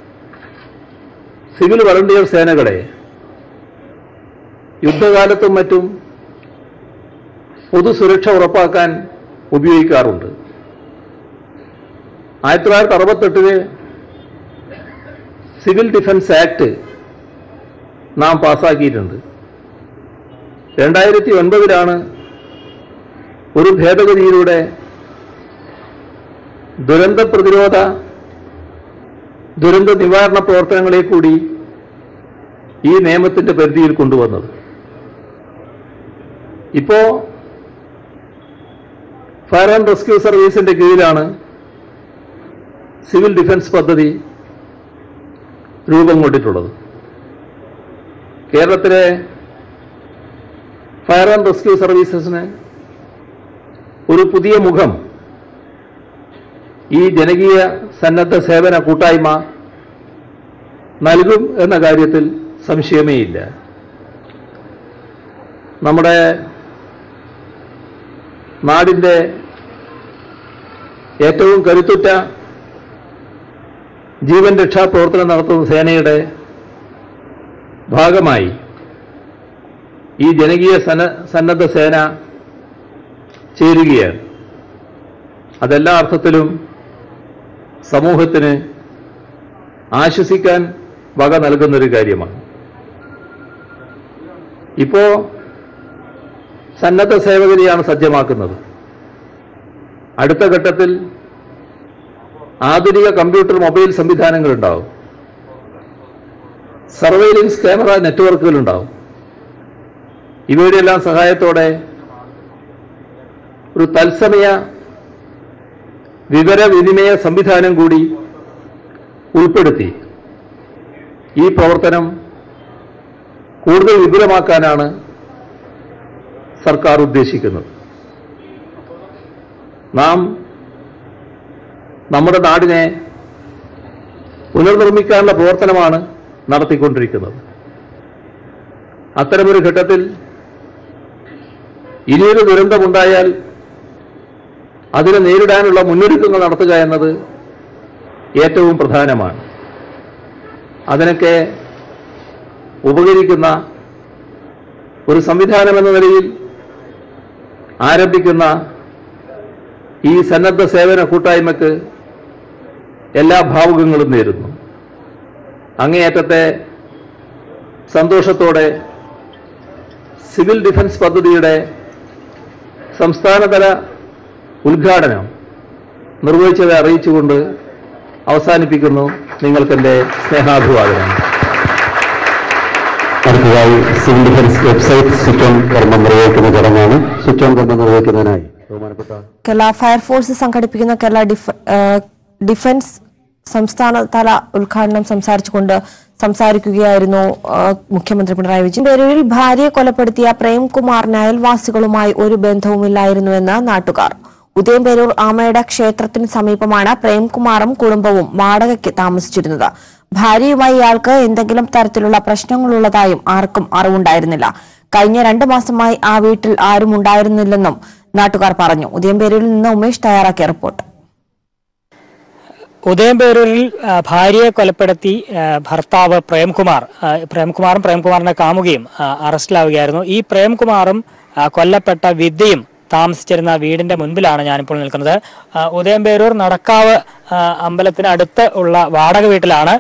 സിവിൽ വളണ്ടിയർ സേനകളെ യുദ്ധകാലത്തും മറ്റും പൊതുസുരക്ഷ ഉറപ്പാക്കാൻ ഉപയോഗിക്കാറുണ്ട്. ആയിരത്തി തൊള്ളായിരത്തി അറുപത്തെട്ടില് സിവിൽ ഡിഫൻസ് ആക്ട് നാം പാസ്സാക്കിയിട്ടുണ്ട്. രണ്ടായിരത്തി ഒൻപതിലാണ് ഒരു ഭേദഗതിയിലൂടെ ദുരന്ത പ്രതിരോധ ദുരന്ത നിവാരണ പ്രവർത്തനങ്ങളെ കൂടി ഈ നിയമത്തിന്റെ പരിധിയിൽ കൊണ്ടുവന്നത്. ഇപ്പോ ഫയർ ആൻഡ് റെസ്ക്യൂ സർവീസിന്റെ കീഴിലാണ് സിവിൽ ഡിഫൻസ് പദ്ധതി രൂപം കൊണ്ടിട്ടുള്ളത്. കേരളത്തിലെ ഫയർ ആൻഡ് റെസ്ക്യൂ സർവീസസിന് ഒരു പുതിയ മുഖം ഈ ജനകീയ സന്നദ്ധ സേവന കൂട്ടായ്മ നൽകും എന്ന കാര്യത്തിൽ സംശയമേയില്ല. നമ്മുടെ നാടിൻ്റെ ഏറ്റവും കരുത്തുറ്റ ജീവൻ രക്ഷാ പ്രവർത്തനം നടത്തുന്ന സേനയുടെ ഭാഗമായി ഈ ജനകീയ സന്നദ്ധ സേന ചേരുകയാണ്. അതെല്ലാ അർത്ഥത്തിലും സമൂഹത്തിന് ആശ്വസിക്കാൻ വക നൽകുന്നൊരു കാര്യമാണ്. ഇപ്പോ സന്നദ്ധ സേവകരെയാണ് സജ്ജമാക്കുന്നത്. അടുത്ത ഘട്ടത്തിൽ ആധുനിക കമ്പ്യൂട്ടർ മൊബൈൽ സംവിധാനങ്ങളുണ്ടാവും, സർവൈലൻസ് ക്യാമറ നെറ്റ്വർക്കുകളുണ്ടാവും. ഇവയുടെയെല്ലാം സഹായത്തോടെ ഒരു തത്സമയ വിവരവിനിമയ സംവിധാനം കൂടി ഉൾപ്പെടുത്തി ഈ പ്രവർത്തനം കൂടുതൽ വിപുലമാക്കാനാണ് സർക്കാർ ഉദ്ദേശിക്കുന്നത്. നാം നമ്മുടെ നാടിനെ പുനർനിർമ്മിക്കാനുള്ള പ്രവർത്തനമാണ് നടത്തിക്കൊണ്ടിരിക്കുന്നത്. അത്തരമൊരു ഘട്ടത്തിൽ ഇനിയൊരു ദുരന്തമുണ്ടായാൽ അതിനെ നേരിടാനുള്ള മുന്നൊരുക്കങ്ങൾ നടത്തുക എന്നത് ഏറ്റവും പ്രധാനമാണ്. അതിനൊക്കെ ഉപകരിക്കുന്ന ഒരു സംവിധാനം എന്ന നിലയിൽ ആരംഭിക്കുന്ന ഈ സന്നദ്ധ സേവന കൂട്ടായ്മയ്ക്ക് എല്ലാ ഭാവുകങ്ങളും നേരുന്നു. അങ്ങേയറ്റത്തെ സന്തോഷത്തോടെ സിവിൽ ഡിഫൻസ് പദ്ധതിയുടെ സംസ്ഥാനതല ഉദ്ഘാടനം നിർവഹിച്ചത് അറിയിച്ചുകൊണ്ട് അവസാനിപ്പിക്കുന്നു. നിങ്ങൾക്കെന്റെ സ്നേഹാഭിവാദനം. അടുത്തതായി civil defence website switch on കർമ്മം നിർവഹിക്കുന്ന ചടങ്ങാണ്. സ്വിച്ച് ഓൺ കർമ്മം നിർവഹിക്കുന്നതിനായി കേരള ഫയർഫോഴ്സ് സംഘടിപ്പിക്കുന്ന കേരള ഡിഫൻസ് സംസ്ഥാനതല ഉദ്ഘാടനം സംസാരിച്ചുകൊണ്ട് സംസാരിക്കുകയായിരുന്നു മുഖ്യമന്ത്രി പിണറായി വിജയൻ. പേരൂരിൽ ഭാര്യയെ കൊലപ്പെടുത്തിയ പ്രേംകുമാറിന് അയൽവാസികളുമായി ഒരു ബന്ധവുമില്ലായിരുന്നുവെന്ന് നാട്ടുകാർ. ഉദയംപേരൂർ ആമയുടെ ക്ഷേത്രത്തിന് സമീപമാണ് പ്രേംകുമാറും കുടുംബവും വാടകയ്ക്ക് താമസിച്ചിരുന്നത്. ഭാര്യയുമായി ഇയാൾക്ക് എന്തെങ്കിലും തരത്തിലുള്ള പ്രശ്നങ്ങളുള്ളതായും ആർക്കും അറിവുണ്ടായിരുന്നില്ല. കഴിഞ്ഞ രണ്ടു മാസമായി ആ വീട്ടിൽ ആരും ഉണ്ടായിരുന്നില്ലെന്നും നാട്ടുകാർ പറഞ്ഞു. ഉദയംപേരൂരിൽ നിന്ന് ഉമേഷ് തയ്യാറാക്കിയ റിപ്പോർട്ട്. ഉദയംപേരൂരിൽ ഭാര്യയെ കൊലപ്പെടുത്തി ഭർത്താവ് പ്രേംകുമാർ പ്രേംകുമാറും പ്രേംകുമാറിന്റെ കാമുകയും അറസ്റ്റിലാവുകയായിരുന്നു. ഈ പ്രേംകുമാറും കൊല്ലപ്പെട്ട വിദ്യയും താമസിച്ചിരുന്ന വീടിന്റെ മുൻപിലാണ് ഞാനിപ്പോൾ നിൽക്കുന്നത്. ഉദയംപേരൂർ നടക്കാവ് അമ്പലത്തിന് അടുത്ത് ഉള്ള വാടക വീട്ടിലാണ്.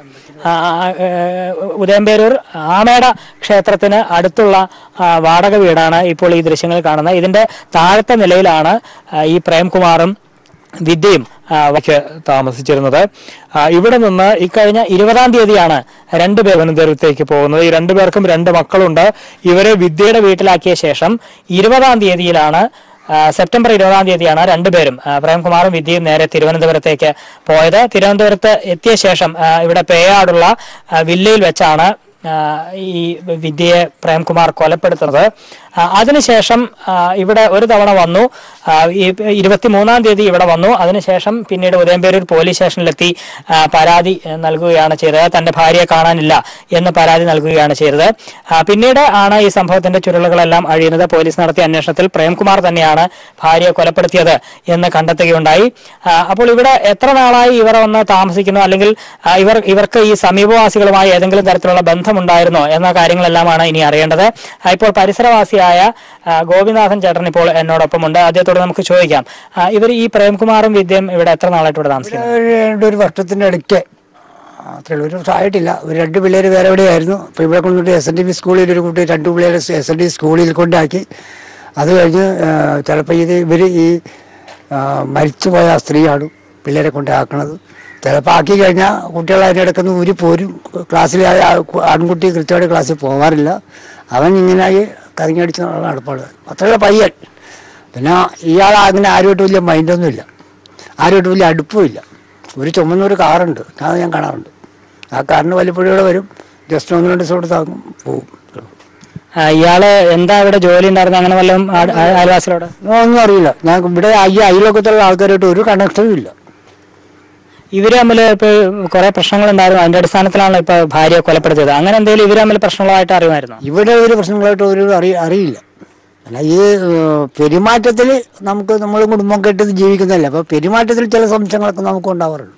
ഉദയംപേരൂർ ആമേട ക്ഷേത്രത്തിന് അടുത്തുള്ള വാടക വീടാണ് ഇപ്പോൾ ഈ ദൃശ്യങ്ങൾ കാണുന്നത്. ഇതിന്റെ താഴത്തെ നിലയിലാണ് ഈ പ്രേംകുമാറും വിദ്യയും താമസിച്ചിരുന്നത്. ഇവിടെ നിന്ന് ഇക്കഴിഞ്ഞ ഇരുപതാം തീയതിയാണ് രണ്ടുപേർ തിരുവനന്തപുരത്തേക്ക് പോകുന്നത്. ഈ രണ്ടുപേർക്കും രണ്ട് മക്കളുണ്ട്. ഇവരെ വിദ്യയുടെ വീട്ടിലാക്കിയ ശേഷം ഇരുപതാം തീയതിയിലാണ് സെപ്റ്റംബർ ഇരുപതാം തീയതിയാണ് രണ്ടുപേരും പ്രേംകുമാറും വിദ്യയും നേരെ തിരുവനന്തപുരത്തേക്ക് പോയത്. തിരുവനന്തപുരത്ത് എത്തിയ ശേഷം ഇവിടെ പേയാടുള്ള വില്ലയിൽ വെച്ചാണ് ഈ വിദ്യയെ പ്രേംകുമാർ കൊലപ്പെടുത്തുന്നത്. അതിനുശേഷം ഇവിടെ ഒരു തവണ വന്നു, ഈ ഇരുപത്തിമൂന്നാം തീയതി ഇവിടെ വന്നു. അതിനുശേഷം പിന്നീട് ഉദയംപേരൂർ പോലീസ് സ്റ്റേഷനിലെത്തി പരാതി നൽകുകയാണ് ചെയ്തത്. തന്റെ ഭാര്യയെ കാണാനില്ല എന്ന് പരാതി നൽകുകയാണ് ചെയ്തത്. പിന്നീട് ആണ് ഈ സംഭവത്തിന്റെ ചുരുളുകളെല്ലാം അഴിയുന്നത്. പോലീസ് നടത്തിയ അന്വേഷണത്തിൽ പ്രേംകുമാർ തന്നെയാണ് ഭാര്യയെ കൊലപ്പെടുത്തിയത് എന്ന് കണ്ടെത്തുകയുണ്ടായി. അപ്പോൾ ഇവിടെ എത്ര നാളായി ഇവർ വന്ന് താമസിക്കുന്നു, അല്ലെങ്കിൽ ഇവർ ഇവർക്ക് ഈ സമീപവാസികളുമായി ഏതെങ്കിലും തരത്തിലുള്ള ബന്ധമുണ്ടായിരുന്നോ എന്ന കാര്യങ്ങളെല്ലാമാണ് ഇനി അറിയേണ്ടത്. ഇപ്പോൾ പരിസരവാസിയായ ഗോപിനാഥൻ ചേട്ടൻ ഇപ്പോൾ എന്നോടൊപ്പമുണ്ട്. അദ്ദേഹത്തോട് നമുക്ക് ചോദിക്കാം, ഇവർ ഈ പ്രേംകുമാറും വിദ്യയും ഇവിടെ എത്ര നാളായിട്ട് ഇവിടെ താമസിക്കുന്നു? ഒരു വർഷത്തിന്റെ ഇടയ്ക്ക് അത്രേ ഉള്ളൂ, ഒരു വർഷമായിട്ടില്ല. ഒരു രണ്ട് പിള്ളേർ വേറെ എവിടെയായിരുന്നു. അപ്പോൾ ഇവിടെ കൊണ്ടിട്ട് എസ് എൻ ഡി പി സ്കൂളിൽ ഒരു കുട്ടി രണ്ട് പിള്ളേരെ എസ് എൻ ഡി സ്കൂളിൽ കൊണ്ടാക്കി. അത് കഴിഞ്ഞ് ചിലപ്പോൾ ഇത് ഇവർ ഈ മരിച്ചുപോയ സ്ത്രീയാണ് പിള്ളേരെ കൊണ്ടാക്കണത്. ചിലപ്പോൾ ആക്കി കഴിഞ്ഞാൽ കുട്ടികൾ അതിനിടയ്ക്ക് ഊരി പോരും. ക്ലാസ്സിൽ ആൺകുട്ടി കൃത്യമായിട്ട് ക്ലാസ്സിൽ പോകാറില്ല. അവൻ ഇങ്ങനെയായി കറങ്ങിയടിച്ച് നടപ്പാട് അത്രയുള്ള പയ്യൻ. പിന്നെ ഇയാൾ അങ്ങനെ ആരുമായിട്ട് വലിയ മൈൻഡൊന്നുമില്ല, ആരുമായിട്ട് വലിയ അടുപ്പമില്ല. ഒരു ചുമന്നൊരു കാറുണ്ട്, അത് ഞാൻ കാണാറുണ്ട്. ആ കാറിന് വല്ലപ്പോഴും വരും, ജസ്റ്റ് ഒന്ന് രണ്ട് ദിവസം കൊടുത്താകും പോവും. ഇയാള് എന്താ ഇവിടെ ജോലി ഉണ്ടായിരുന്നു? അങ്ങനെ വല്ലതും അയൽവാസികളോട് ഒന്നും അറിയില്ല. ഞാൻ ഇവിടെ ഈ അയൽവക്കത്തുള്ള ആൾക്കാരായിട്ട് ഒരു കണക്ഷനും ഇല്ല. ഇവര് തമ്മിൽ ഇപ്പൊ കുറെ പ്രശ്നങ്ങൾ ഉണ്ടായിരുന്നു. അതിന്റെ അടിസ്ഥാനത്തിലാണ് ഇപ്പൊ ഭാര്യയെ കൊലപ്പെടുത്തിയത്. അങ്ങനെ എന്തെങ്കിലും ഇവര് തമ്മിൽ പ്രശ്നങ്ങളായിട്ട് അറിയുമായിരുന്നു? ഇവിടെ ഒരു പ്രശ്നങ്ങളായിട്ട് ഒരു അറിയില്ല. അല്ല, ഈ പെരുമാറ്റത്തിൽ നമുക്ക് നമ്മൾ കുടുംബം കെട്ടി ജീവിക്കുന്നതല്ല. അപ്പൊ പെരുമാറ്റത്തിൽ ചില സംശയങ്ങളൊക്കെ നമുക്ക് ഉണ്ടാവാറുണ്ട്.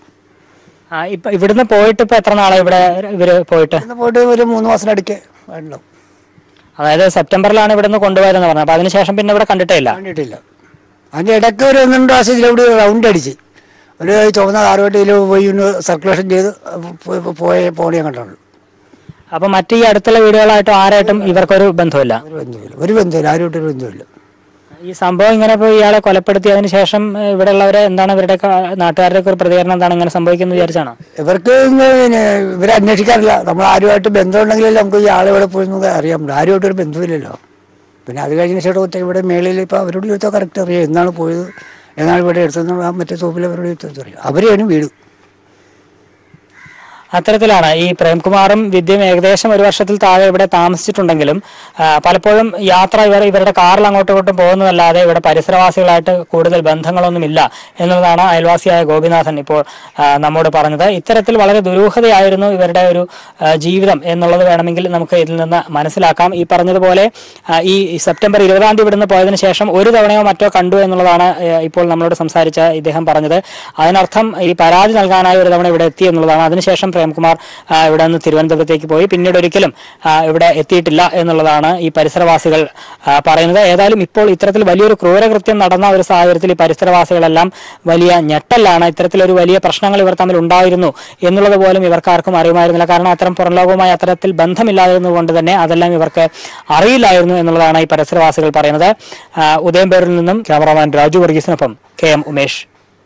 ആ ഇപ്പൊ ഇവിടുന്ന് പോയിട്ട് ഇപ്പൊ എത്ര നാളെ ഇവിടെ ഇവര് പോയിട്ട് പോയിട്ട് ഒരു മൂന്ന് മാസത്തിനടുക്ക് ഉണ്ടാവും. അതായത് സെപ്റ്റംബറിലാണ് ഇവിടുന്ന് കൊണ്ടുപോയതെന്ന് പറഞ്ഞത്. അപ്പൊ അതിനുശേഷം പിന്നെ ഇവിടെ കണ്ടിട്ടേ ഇല്ല കണ്ടിട്ടില്ല അതിന്റെ ഇടയ്ക്ക് ഒരു ഒന്നും പ്രാവശ്യം ഇതിലൂടെ റൗണ്ട് അടിച്ച് ഒരു ചുവന്ന കാറുമായിട്ട് ഇതിൽ പോയി ഒന്ന് സർക്കുലേഷൻ ചെയ്ത് പോയ പോണി കണ്ടുള്ളൂ. അപ്പൊ മറ്റു ഈ അടുത്തുള്ള വീടുകളായിട്ടും ആരായിട്ടും ഇവർക്കൊരു ബന്ധമില്ല? ഒരു ബന്ധമില്ല, ഒരു ബന്ധമില്ല, ആരുമായിട്ടൊരു ബന്ധമില്ല. ഈ സംഭവം ഇങ്ങനെ ഇപ്പോൾ ഇയാളെ കൊലപ്പെടുത്തിയതിനു ശേഷം ഇവിടെ ഉള്ളവരെ എന്താണ് ഇവരുടെ നാട്ടുകാരുടെ ഒരു പ്രതികരണം എന്താണ്? ഇങ്ങനെ സംഭവിക്കുന്നത് വിചാരിച്ചാണോ? ഇവർക്ക് ഇവരെ അന്വേഷിക്കാറില്ല. നമ്മൾ ആരുമായിട്ട് ബന്ധമുണ്ടെങ്കിലല്ലേ നമുക്ക് ഈ ആളെ ഇവിടെ പോയി അറിയാൻ പറ്റും. ആരുമായിട്ടൊരു ബന്ധമില്ലല്ലോ. പിന്നെ അത് കഴിഞ്ഞ ശേഷം ഇവിടെ മേളിൽ ഇപ്പോൾ അവരോട് ചോദിച്ചാൽ കറക്റ്റ് അറിയാം എന്നാണ് പോയത്, എന്നാണ് ഇവിടെ എടുത്തത്. മറ്റേ തോപ്പിൽ അവരോട് ചോദിച്ചാൽ അറിയാം. അവരെയാണ് വീട്. അത്തരത്തിലാണ് ഈ പ്രേംകുമാറും വിദ്യയും ഏകദേശം ഒരു വർഷത്തിൽ താഴെ ഇവിടെ താമസിച്ചിട്ടുണ്ടെങ്കിലും പലപ്പോഴും യാത്ര ഇവർ ഇവരുടെ കാറിൽ അങ്ങോട്ടും ഇങ്ങോട്ടും പോകുന്നതല്ലാതെ ഇവിടെ പരിസരവാസികളായിട്ട് കൂടുതൽ ബന്ധങ്ങളൊന്നുമില്ല എന്നുള്ളതാണ് അയൽവാസിയായ ഗോപിനാഥൻ ഇപ്പോൾ നമ്മോട് പറഞ്ഞത്. ഇത്തരത്തിൽ വളരെ ദുരൂഹതയായിരുന്നു ഇവരുടെ ഒരു ജീവിതം എന്നുള്ളത് വേണമെങ്കിൽ നമുക്ക് ഇതിൽ നിന്ന് മനസ്സിലാക്കാം. ഈ പറഞ്ഞതുപോലെ ഈ സെപ്റ്റംബർ ഇരുപതാം തീയതി ഇവിടുന്ന് പോയതിനു ശേഷം ഒരു തവണയോ മറ്റോ കണ്ടു എന്നുള്ളതാണ് ഇപ്പോൾ നമ്മളോട് സംസാരിച്ച ഇദ്ദേഹം പറഞ്ഞത്. അതിനർത്ഥം ഈ പരാതി നൽകാനായി ഒരു തവണ ഇവിടെ എത്തി എന്നുള്ളതാണ്. അതിനുശേഷം പ്രേംകുമാർ ഇവിടെ നിന്ന് തിരുവനന്തപുരത്തേക്ക് പോയി, പിന്നീട് ഒരിക്കലും ഇവിടെ എത്തിയിട്ടില്ല എന്നുള്ളതാണ് ഈ പരിസരവാസികൾ പറയുന്നത്. ഏതായാലും ഇപ്പോൾ ഇത്തരത്തിൽ വലിയൊരു ക്രൂരകൃത്യം നടന്ന ഒരു സാഹചര്യത്തിൽ ഈ പരിസരവാസികളെല്ലാം വലിയ ഞെട്ടലാണ്. ഇത്തരത്തിലൊരു വലിയ പ്രശ്നങ്ങൾ ഇവർ തമ്മിൽ ഉണ്ടായിരുന്നു എന്നുള്ളത് പോലും ഇവർക്കാർക്കും അറിയുമായിരുന്നില്ല. കാരണം അത്തരം പുറംലോകവുമായി അത്തരത്തിൽ ബന്ധമില്ലാതിരുന്നുകൊണ്ട് തന്നെ അതെല്ലാം ഇവർക്ക് അറിയില്ലായിരുന്നു എന്നുള്ളതാണ് ഈ പരിസരവാസികൾ പറയുന്നത്. ഉദയംപേരിൽ നിന്നും ക്യാമറാമാൻ രാജു വർഗീസിനൊപ്പം കെ എം ഉമേഷ്.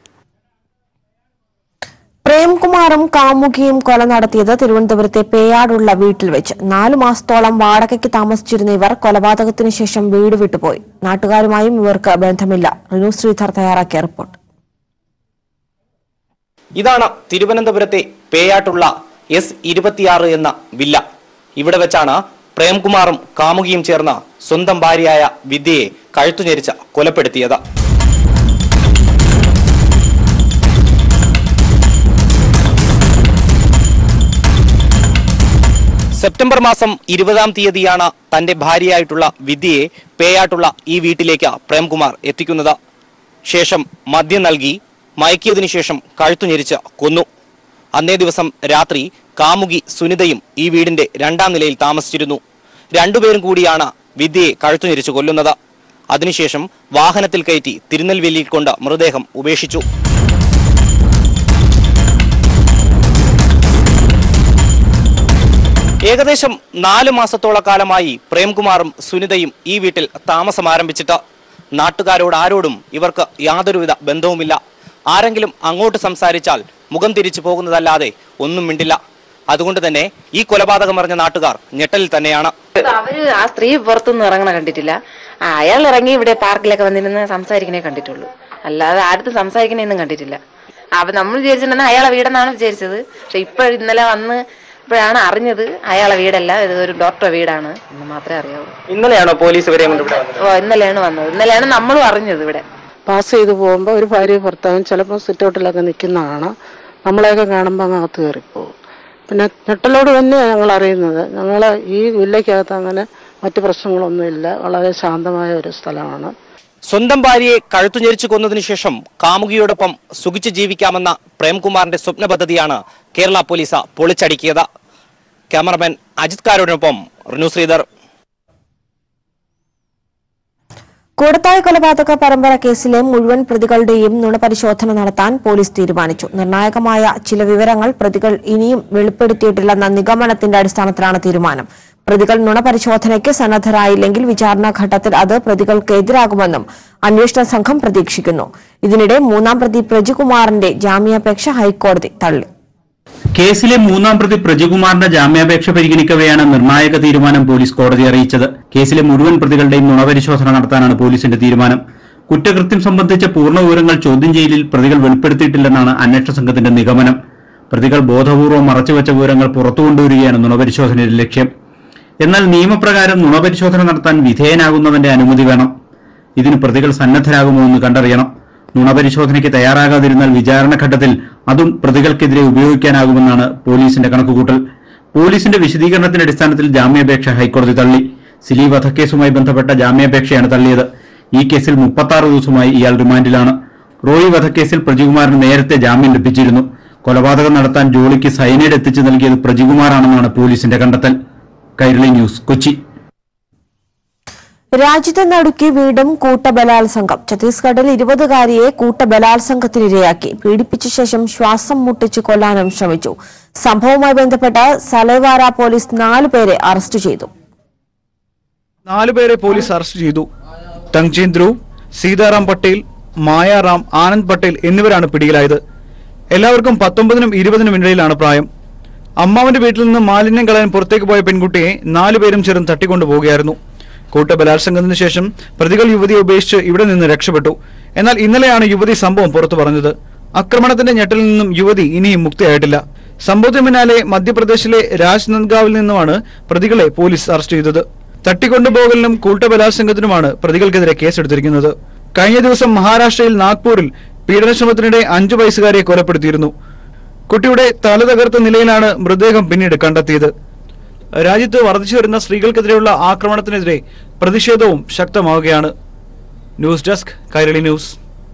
പ്രേംകുമാറും കാമുകിയും കൊല നടത്തിയത് തിരുവനന്തപുരത്തെ പേയാടുള്ള വീട്ടിൽ വെച്ച്. നാലു മാസത്തോളം വാടകയ്ക്ക് താമസിച്ചിരുന്ന ഇവർ കൊലപാതകത്തിനു ശേഷം വീട് വിട്ടുപോയി. നാട്ടുകാരുമായും ഇവർക്ക് ബന്ധമില്ല. റിനു ശ്രീധർ തയ്യാറാക്കിയ റിപ്പോർട്ട്. ഇതാണ് തിരുവനന്തപുരത്തെ പേയാട്ടുള്ള എസ് ഇരുപത്തിയാറ് എന്ന വില്ല. ഇവിടെ വെച്ചാണ് പ്രേംകുമാറും കാമുകിയും ചേർന്ന സ്വന്തം ഭാര്യയായ വിദ്യയെ കഴുത്തുഞെരിച്ച് കൊലപ്പെടുത്തിയത്. സെപ്റ്റംബർ മാസം ഇരുപതാം തീയതിയാണ് തന്റെ ഭാര്യയായിട്ടുള്ള വിദ്യയെ പേയാട്ടുള്ള ഈ വീട്ടിലേക്ക് പ്രേംകുമാർ എത്തിക്കുന്നത്. ശേഷം മദ്യം നൽകി മയക്കിയതിനു ശേഷം കഴുത്തുഞെരിച്ച് കൊന്നു. അന്നേ ദിവസം രാത്രി കാമുകി സുനിതയും ഈ വീടിന്റെ രണ്ടാം നിലയിൽ താമസിച്ചിരുന്നു. രണ്ടുപേരും കൂടിയാണ് വിദ്യയെ കഴുത്തുഞെരിച്ച് കൊല്ലുന്നത്. അതിനുശേഷം വാഹനത്തിൽ കയറ്റി തിരുനെൽവേലിയിൽ കൊണ്ട് മൃതദേഹം ഉപേക്ഷിച്ചു. ഏകദേശം നാലു മാസത്തോളം കാലമായി പ്രേംകുമാറും സുനിതയും ഈ വീട്ടിൽ താമസം ആരംഭിച്ചിട്ട്. നാട്ടുകാരോട് ആരോടും ഇവർക്ക് യാതൊരുവിധ ബന്ധവുമില്ല. ആരെങ്കിലും അങ്ങോട്ട് സംസാരിച്ചാൽ മുഖം തിരിച്ചു പോകുന്നതല്ലാതെ ഒന്നും മിണ്ടില്ല. അതുകൊണ്ട് തന്നെ ഈ കൊലപാതകം അറിഞ്ഞ നാട്ടുകാർ ഞെട്ടലിൽ തന്നെയാണ്. അവര് ആ സ്ത്രീ പുറത്തൊന്നും ഇറങ്ങണ കണ്ടിട്ടില്ല. അയാൾ ഇറങ്ങി ഇവിടെ പാർക്കിലൊക്കെ വന്നിരുന്ന് സംസാരിക്കണേ കണ്ടിട്ടുള്ളൂ. അല്ലാതെ ആടുത്ത് സംസാരിക്കണേന്നും കണ്ടിട്ടില്ല. അപ്പൊ നമ്മൾ വിചാരിച്ചിട്ടുണ്ടെങ്കിൽ അയാളെ വീടെന്നാണ് വിചാരിച്ചത്. പക്ഷെ ഇപ്പൊ ഇന്നലെ വന്ന് ഇപ്പോഴാണ് അറിഞ്ഞത് അയാളെ വീടല്ല, ഇത് ഒരു ഡോക്ടറുടെ വീടാണ് എന്ന് മാത്രമേ അറിയാവൂ. ഇന്നലെയാണോ പോലീസ് ഇവരെ ഓ ഇന്നലെയാണ് വന്നത്. ഇന്നലെയാണ് നമ്മളും അറിഞ്ഞത്. ഇവിടെ പാസ് ചെയ്ത് പോകുമ്പോൾ ഒരു ഭാര്യ ഭർത്താവും ചിലപ്പോൾ സിറ്റൗട്ടിലൊക്കെ നിൽക്കുന്നതാണ്. നമ്മളെയൊക്കെ കാണുമ്പോൾ അങ്ങ് അകത്ത് കയറിപ്പോകും. പിന്നെ ഞെട്ടലോട് തന്നെയാണ് ഞങ്ങൾ അറിയുന്നത്. ഞങ്ങൾ ഈ വില്ലയ്ക്കകത്ത് അങ്ങനെ മറ്റു പ്രശ്നങ്ങളൊന്നുമില്ല. വളരെ ശാന്തമായ ഒരു സ്ഥലമാണ്. സ്വന്തം ഭാര്യയെ കഴുത്തുഞെരിച്ചു കൊന്നതിനു ശേഷം കാമുകിയോടൊപ്പം സുഖിച്ച് ജീവിക്കാമെന്ന പ്രേംകുമാറിന്റെ സ്വപ്ന പദ്ധതിയാണ് കേരള പോലീസ് പൊളിച്ചടുക്കിയത്. ക്യാമറമാൻ അജിത് കാരോടിനൊപ്പം റിനു ശ്രീധർ. കൂടത്തായി കൊലപാതക പരമ്പര കേസിലെ മുഴുവൻ പ്രതികളുടെയും നുണപരിശോധന നടത്താൻ പോലീസ് തീരുമാനിച്ചു. നിർണായകമായ ചില വിവരങ്ങൾ പ്രതികൾ ഇനിയും വെളിപ്പെടുത്തിയിട്ടില്ലെന്ന നിഗമനത്തിന്റെ അടിസ്ഥാനത്തിലാണ് തീരുമാനം. പ്രതികൾ നുണപരിശോധനയ്ക്ക് സന്നദ്ധരായില്ലെങ്കിൽ വിചാരണ ഘട്ടത്തിൽ അത് പ്രതികൾക്കെതിരാകുമെന്നും അന്വേഷണ സംഘം പ്രതീക്ഷിക്കുന്നു. ഇതിനിടെ മൂന്നാം പ്രതി പ്രജികുമാറിന്റെ ജാമ്യാപേക്ഷ ഹൈക്കോടതി തള്ളി. കേസിലെ മൂന്നാം പ്രതി പ്രജികുമാറിന്റെ ജാമ്യാപേക്ഷ പരിഗണിക്കവെയാണ് നിർണായക തീരുമാനം പോലീസ് കോടതി അറിയിച്ചത്. കേസിലെ മുഴുവൻ പ്രതികളുടെയും നുണപരിശോധന നടത്താനാണ് പോലീസിന്റെ തീരുമാനം. കുറ്റകൃത്യം സംബന്ധിച്ച പൂർണ്ണ വിവരങ്ങൾ ചോദ്യം ചെയ്യലിൽ പ്രതികൾ വെളിപ്പെടുത്തിയിട്ടില്ലെന്നാണ് അന്വേഷണ സംഘത്തിന്റെ നിഗമനം. പ്രതികൾ ബോധപൂർവ്വം മറച്ചുവെച്ച വിവരങ്ങൾ പുറത്തുകൊണ്ടുവരികയാണ് നുണപരിശോധനയുടെ ലക്ഷ്യം. എന്നാൽ നിയമപ്രകാരം നുണപരിശോധന നടത്താൻ വിധേയനാകുന്നവന്റെ അനുമതി വേണം. ഇതിന് പ്രതികൾ സന്നദ്ധരാകുമോ എന്ന് കണ്ടറിയണം. നുണപരിശോധനയ്ക്ക് തയ്യാറാകാതിരുന്നാൽ വിചാരണഘട്ടത്തിൽ അതും പ്രതികൾക്കെതിരെ ഉപയോഗിക്കാനാകുമെന്നാണ് പോലീസിന്റെ കണക്കുകൂട്ടൽ. പോലീസിന്റെ വിശദീകരണത്തിന്റെ അടിസ്ഥാനത്തിൽ ജാമ്യാപേക്ഷ ഹൈക്കോടതി തള്ളി. സിലി വധക്കേസുമായി ബന്ധപ്പെട്ട ജാമ്യാപേക്ഷയാണ് തള്ളിയത്. ഈ കേസിൽ മുപ്പത്തി ആറ് ദിവസമായി ഇയാൾ റിമാൻഡിലാണ്. റോയി വധക്കേസിൽ പ്രജികുമാറിന് നേരത്തെ ജാമ്യം ലഭിച്ചിരുന്നു. കൊലപാതകം നടത്താൻ ജോളിക്ക് സൈനൈഡ് എത്തിച്ചു നൽകിയത് പ്രജികുമാറാണെന്നാണ് പോലീസിന്റെ കണ്ടെത്തൽ. കൈരളി ന്യൂസ്, കൊച്ചി. രാജ്യത്തെ നടുക്കി വീണ്ടും കൂട്ടബലാത്സംഗം. ഛത്തീസ്ഗഡിൽ ഇരുപതുകാരിയെ കൂട്ടബലാത്സംഗത്തിനിരയാക്കി പീഡിപ്പിച്ച ശേഷം ശ്വാസം മുട്ടിച്ച് കൊല്ലാനും ശ്രമിച്ചു. സംഭവവുമായി ബന്ധപ്പെട്ട് സലേവാര പോലീസ് നാലുപേരെ അറസ്റ്റ് ചെയ്തു. നാലുപേരെ പോലീസ് അറസ്റ്റ് ചെയ്തു. തങ്ജീൻ ധ്രുവ്, സീതാറാം പട്ടേൽ, മായാറാം, ആനന്ദ് പട്ടേൽ എന്നിവരാണ് പിടിയിലായത്. എല്ലാവർക്കും പത്തൊമ്പതിനും ഇരുപതിനും ഇടയിലാണ് പ്രായം. അമ്മാവന്റെ വീട്ടിൽ നിന്ന് മാലിന്യം കളയാൻ പുറത്തേക്ക് പോയ പെൺകുട്ടിയെ നാലുപേരും ചേർന്ന് തട്ടിക്കൊണ്ടുപോവുകയായിരുന്നു. കൂട്ടബലാത്സംഗത്തിന് ശേഷം പ്രതികൾ യുവതിയെ ഉപേക്ഷിച്ച് ഇവിടെ നിന്ന് രക്ഷപ്പെട്ടു. എന്നാൽ ഇന്നലെയാണ് യുവതി സംഭവം പുറത്തു പറഞ്ഞത്. ആക്രമണത്തിന്റെ ഞെട്ടലിൽ നിന്നും യുവതി ഇനിയും മുക്തിയായിട്ടില്ല. സംഭവത്തിന് പിന്നാലെ മധ്യപ്രദേശിലെ രാജ്നന്ദ്ഗാവിൽ നിന്നുമാണ് പ്രതികളെ പോലീസ് അറസ്റ്റ് ചെയ്തത്. തട്ടിക്കൊണ്ടുപോകലിനും കൂട്ടബലാത്സംഗത്തിനുമാണ് പ്രതികൾക്കെതിരെ കേസെടുത്തിരിക്കുന്നത്. കഴിഞ്ഞ ദിവസം മഹാരാഷ്ട്രയിൽ നാഗ്പൂരിൽ പീഡനശ്രമത്തിനിടെ അഞ്ചു വയസ്സുകാരെ കൊലപ്പെടുത്തിയിരുന്നു. കുട്ടിയുടെ തല തകർത്ത നിലയിലാണ് മൃതദേഹം പിന്നീട് കണ്ടെത്തിയത്. രാജ്യത്ത് വർദ്ധിച്ചു വരുന്ന സ്ത്രീകൾക്കെതിരെയുള്ള ആക്രമണത്തിനെതിരെ പ്രതിഷേധവും ശക്തമാവുകയാണ്. News desk Kairali news.